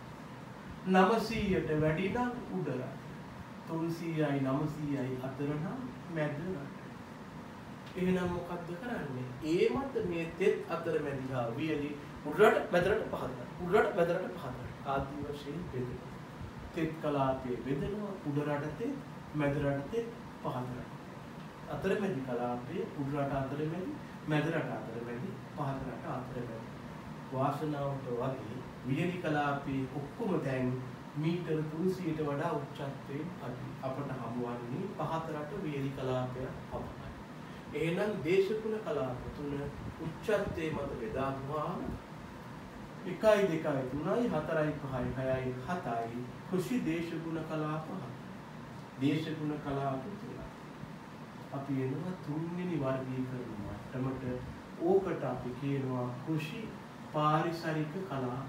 900ට වැඩි නම් උඩ රට. 300යි 900යි අතර නම් මැද රට. එහෙනම් මොකද්ද කරන්නේ? ඒ මත මේ තෙත් අතර මැදි හා වියලි උඩරට මැදරට පහතට. උඩරට මැදරට පහතට. ආදී වශයෙන් බෙදෙනවා. තෙත් කලාපයේ බෙදෙනවා උඩරට තෙත් මැදරට තෙත් පහතට. අතරමැදි කලාපයේ උඩරට අතරමැදි මැදරට අතරමැදි පහතරට අතරමැදි. වාසනාවට වගේ වියලි කලාපයේ ඔක්කොම දැන් මීටර 300ට වඩා උච්චත්වයෙන් අඩුයි. අපට හමුවන්නේ පහතරට වියලි කලාපයක් පමණයි. එහෙනම් දේශගුණ කලාප තුන උච්චත්වයේ මත බෙදාගුවාම 1 2 3 4 5 6 7යි කුෂි දේශගුණ කලාප 7. දේශගුණ කලාප 3. අපි එනවා තුන්වෙනි වර්ගීකරණ මට්ටමට. ඕකට අපි කියනවා කුෂි පාරිසරික කලාප.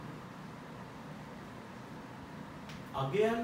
අගයන්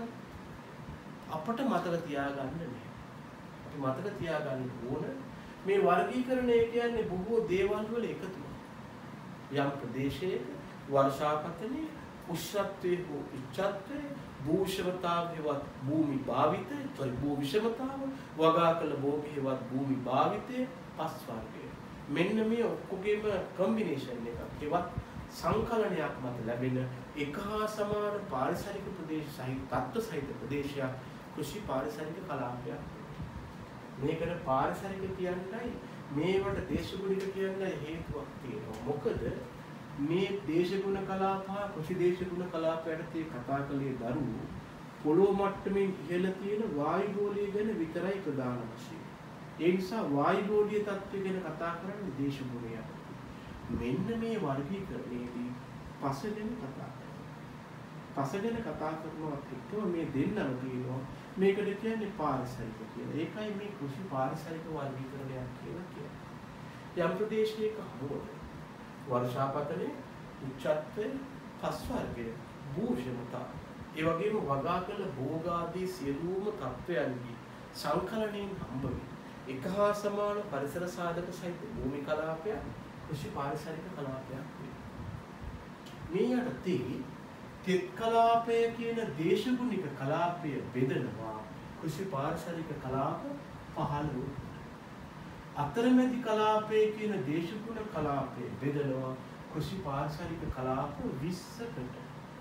අපට මතක තියාගන්න නෑ. අපි මතක තියාගන්න ඕන මේ වර්ගීකරණය කියන්නේ බොහෝ දේවල් වල එකතුවක්. යම් ප්‍රදේශයක වර්ෂාපතනයේ උෂ්ණත්වයේ හෝ උච්චත්වයේ භූෂවතාවයවත් භූමි භාවිතය, භූ විෂමතාව, වගා කළ භෝගයවත් භූමි භාවිතය පස් වර්ගය. මෙන්න මේ ඔක්කොගේම කම්බිනේෂන් එකක්. ඒවත් සංකලනයක් මත ලැබෙන එක හා සමාන පාරිසරික ප්‍රදේශ සහිත තත්ත්ව සහිත ප්‍රදේශයක් කෘෂි පාරිසරික කලාපයක්. මේකට පාරිසරික කියන්නයි මේවට දේශගුණික කියන්නයි හේතුවක් තියෙනවා. මොකද මේ දේශගුණ කලාප හා කෘෂි දේශගුණ කලාප යටතේ කතා කළේ දරුවෝ පොළොව මට්ටමින් ඉහළ තියෙන වායුගෝලීය ගැන විතරයි ප්‍රධාන වශයෙන්. ඒ නිසා වායුගෝලීය තත්ත්වය ගැන කතා කරන්නේ දේශගුණය යටතේ. මෙන්න මේ වර්ගීකරණයේදී පස ගැන කතා කරනවා. පස ගැන කතා කරනවත් එක්කම මේ දෙන්නම තියෙනවා මේකට කියන්නේ පාරිසරික කියලා. ඒකයි මේ කෘෂි පාරිසරික වර්ගීකරණයක් කියලා කියන්නේ. යම් ප්‍රදේශයක හමුවන වර්ෂාපතනයේ උච්චත්වයේ පස් වර්ගය භූෂමතා ඒ වගේම වගා කළ භෝගාදී සියලුම තත්ත්වයන්ගේ සංකලනයෙන් හම්බ වෙන එක හා සමාන පරිසර සාධක සහිත භූමි කලාපයක් කෘෂි පාරිසරික කලාපයක් වෙනවා. මේ යටතේ තෙත් කලාපය කියන දේශගුණික කලාපය බෙදනවා කෘෂි පාරිසරික කලාප 15. අතරමැදි කලාපය කියන දේශගුණ කලාපය බෙදනවා කෘෂි පාරිසරික කලාප 20කට.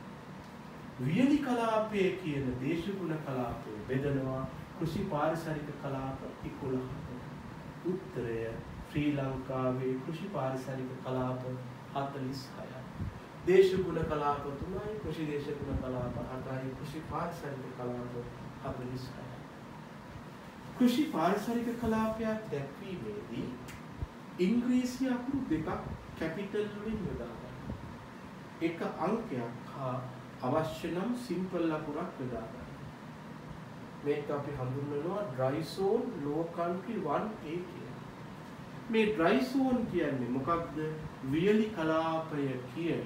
වියලි කලාපය කියන දේශගුණ කලාපය බෙදනවා කෘෂි පාරිසරික කලාප 11කට. උත්තරය ශ්‍රී ලංකාවේ කෘෂි පාරිසරික කලාප 46යි. දේශගුණ කලාප 3යි, කෘෂි දේශගුණ කලාප 8යි, කෘෂි පාරිසරික කලාප 46යි. කෘෂි පාරිසරික කලාපයක් දැක්වීමේදී ඉංග්‍රීසි අකුරු දෙකක් කැපිටල් වලින් යොදා ගන්න. එක අංකයක් හා අවශ්‍ය නම් සිම්පල් අකුරක් යොදා ගන්න. මේක අපි හඳුන්වනවා dry zone low country 1A කියලා. මේ dry zone කියන්නේ මොකක්ද? වියලි කලාපය කියන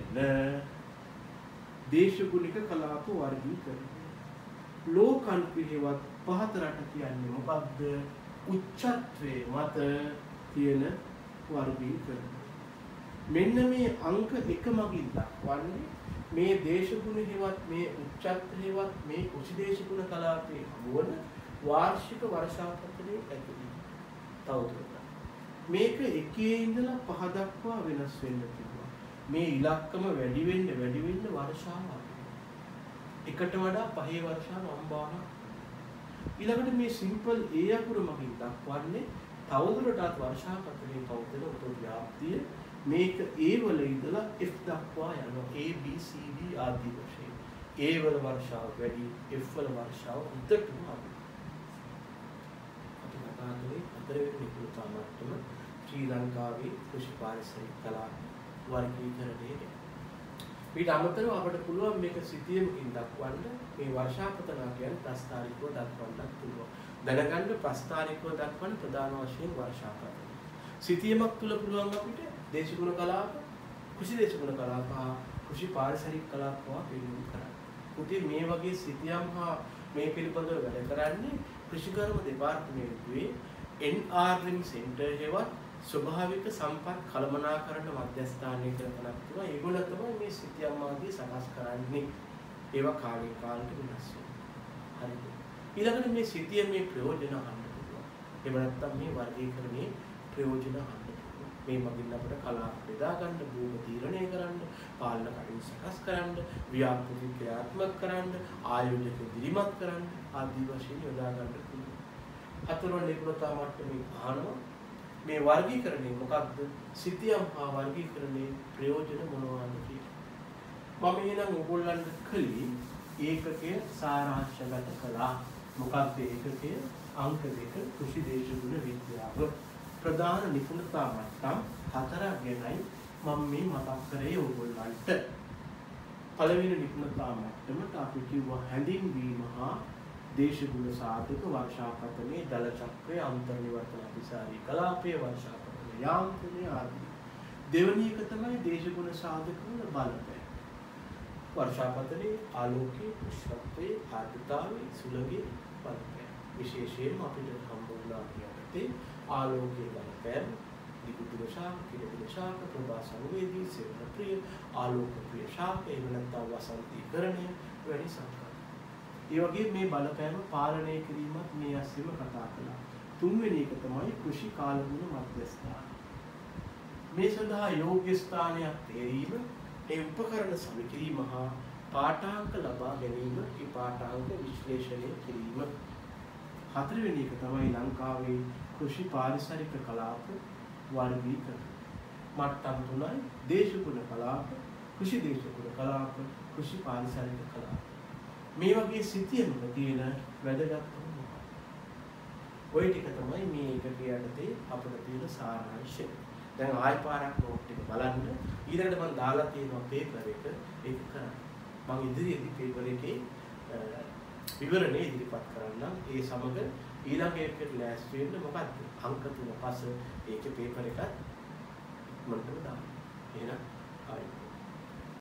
දේශගුණික කලාප වර්ගීකරණය. low country හේවත් පහත රට කියන්නේ මොකක්ද? උච්චත්වයේ මත තියෙන වර්ගීකරණය. මෙන්න මේ අංක එක මගින් දක්වන්නේ මේ දේශගුණ හේවත් මේ උච්චත්ව හේවත් මේ කෘෂි දේශගුණ කලාපයේ හමුවන වාර්ෂික වර්ෂාපතනයේ ඇතිවීම. තවදුරටත් මේක 1 ඉඳලා 5 දක්වා වෙනස් වෙන්න පුළුවන්. මේ ඉලක්කම වැඩි වෙන්න වර්ෂාව එකට වඩා 5 වර්ෂාව අම්බාන. ඊළඟට මේ සිම්පල් A අකුර මගින් දක්වන්නේ තවදුරටත් වර්ෂාපතනයේ පවතින උතුම් ව්‍යාප්තිය. මේක A වල ඉඳලා F දක්වා යනවා. A B C D ආදී වශයෙන්. A වල වර්ෂාව වැඩි, F වල වර්ෂාව උඩටම අඩු. අපි කතා කරේ හතරවෙනි විකෘතා මට්ටම ශ්‍රී ලංකාවේ කෘෂි පාරිසරික කලාප වර්ගීකරණය ගැන. ඊට අමතරව අපිට පුළුවන් මේක සිතියමකින් දක්වන්න මේ වර්ෂාපතන කියන්නේ ප්‍රස්ථාරිකව දක්වන්නත් පුළුවන්. දැනගන්න ප්‍රස්ථාරිකව දක්වන්න ප්‍රධාන වශයෙන් වර්ෂාපතන. සිතියමක් තුල පුළුවන් අපිට දේශගුණ කලාප, කෘෂි දේශගුණ කලාප, කෘෂි පාරිසරික කලාප වෙනුම් කරන්න. පුතේ මේ වගේ සිතියම් හා මේ පිළිබඳව වැඩ කරන්නේ කෘෂිකර්ම දෙපාර්තමේන්තුවේ NRM Center ඒවා ස්වභාවික සම්පත් කළමනාකරණ මධ්‍යස්ථානයේ කරනක් තියෙනවා. ඒගොල්ලෝ තමයි මේ සිතියම්මාගේ සකස් කරන්නේ. ඒවා කාලෙන් කාලට වෙනස් වෙනවා. හරිද? ඊළඟට මේ සිතිය මේ ප්‍රයෝජන අහන්න පුළුවන්. එහෙම නැත්නම් මේ වර්ගීකරණයේ ප්‍රයෝජන අහන්න පුළුවන්. මේ මගින් අපිට කලාව බෙදා ගන්න, භූම තීරණය කරන්න, පාලන කටයුතු සකස් කරන්න, ව්‍යාපෘති ක්‍රියාත්මක කරන්න, ආයෝජක දිරිමත් කරන්න ආදී වශයෙන් යොදා ගන්න පුළුවන්. හතරවන නිපුණතා මට්ටමේ අහනවා මේ වර්ගීකරණය මොකක්ද? සිතියම් හා වර්ගීකරණයේ ප්‍රයෝජන මොනවාද කියලා. මම එහෙනම් ඔයගොල්ලන්ට කලි ඒකකයේ සාරාංශගත කළා. මොකක්ද ඒකකය? අංක 2 කෘෂි දේශගුණ විද්‍යාව. ප්‍රධාන නිපුණතා මට්ටම් 4 ගැනයි මම මේ මතක් කරේ ඔයගොල්ලන්ට. පළවෙනි නිපුණතා මට්ටමට අපි කිව්වා හැඳින්වීම හා දේශගුණ සාධක වර්ෂාපතනයේ දල චක්‍රය අන්තර්නිවර්තන අධිසාරී කලාපයේ වර්ෂාපතන යාන්ත්‍රණය ආදී. දෙවැනි එක තමයි දේශගුණ සාධක වල බලපෑම. වර්ෂාපතනයේ ආලෝකයේ උෂ්ණත්වයේ ආර්ද්‍රතාවයේ සුළඟේ බලපෑම. විශේෂයෙන්ම අපිට හම්බුණා කියත්තේ ආලෝකයේ බලපෑම, විදුලි ශාක, කිරණ ශාක, ප්‍රභා සංවේදී, සෙවණ ප්‍රිය, ආලෝක ප්‍රිය ශාක, එහෙම නැත්නම් වසන්තීකරණය වැනි සංකල්ප. ඒ වගේ මේ බලපෑම පාලනය කිරීමත් මේ ඇස්සෙම කතා කළා. තුන්වෙනි එක තමයි කෘෂි කාලගුණ මධ්‍යස්ථාන. මේ සඳහා යෝග්‍ය ස්ථානයක් තේරීම, ඒ උපකරණ සමකිරීම හා පාඨාංක ලබා ගැනීම, ඒ පාඨාංක විශ්ලේෂණය කිරීම. හතරවෙනි එක තමයි ලංකාවේ කෘෂි පාරිසරික කලාප වර්ගීකරණ. මට්ටම් තුනයි: දේශගුණ කලාප, කෘෂි දේශගුණ කලාප, කෘෂි පාරිසරික කලාප. මේ වගේ සිතියම තියෙන වැදගත්කම මොකක්ද? ওই ටික තමයි මේ එකක යටතේ අපිට තියෙන සාරාංශය. දැන් ආයෙ පාරක් නෝට් එක බලන්න. ඊළඟට මම දාලා තියෙනවා පේපර් එක. ඒක කරන්න. මම ඉදිරියේදී පේපර් එකේ විවරණේ ඉදිරිපත් කරන්නම්. ඒ සමග ඊළඟ එකකට ලෑස්ති වෙන්න මොකද්ද? අංක 3 පස්සේ ඒකේ පේපර් එකත් මම දාන්න. එහෙනම් ආයෙ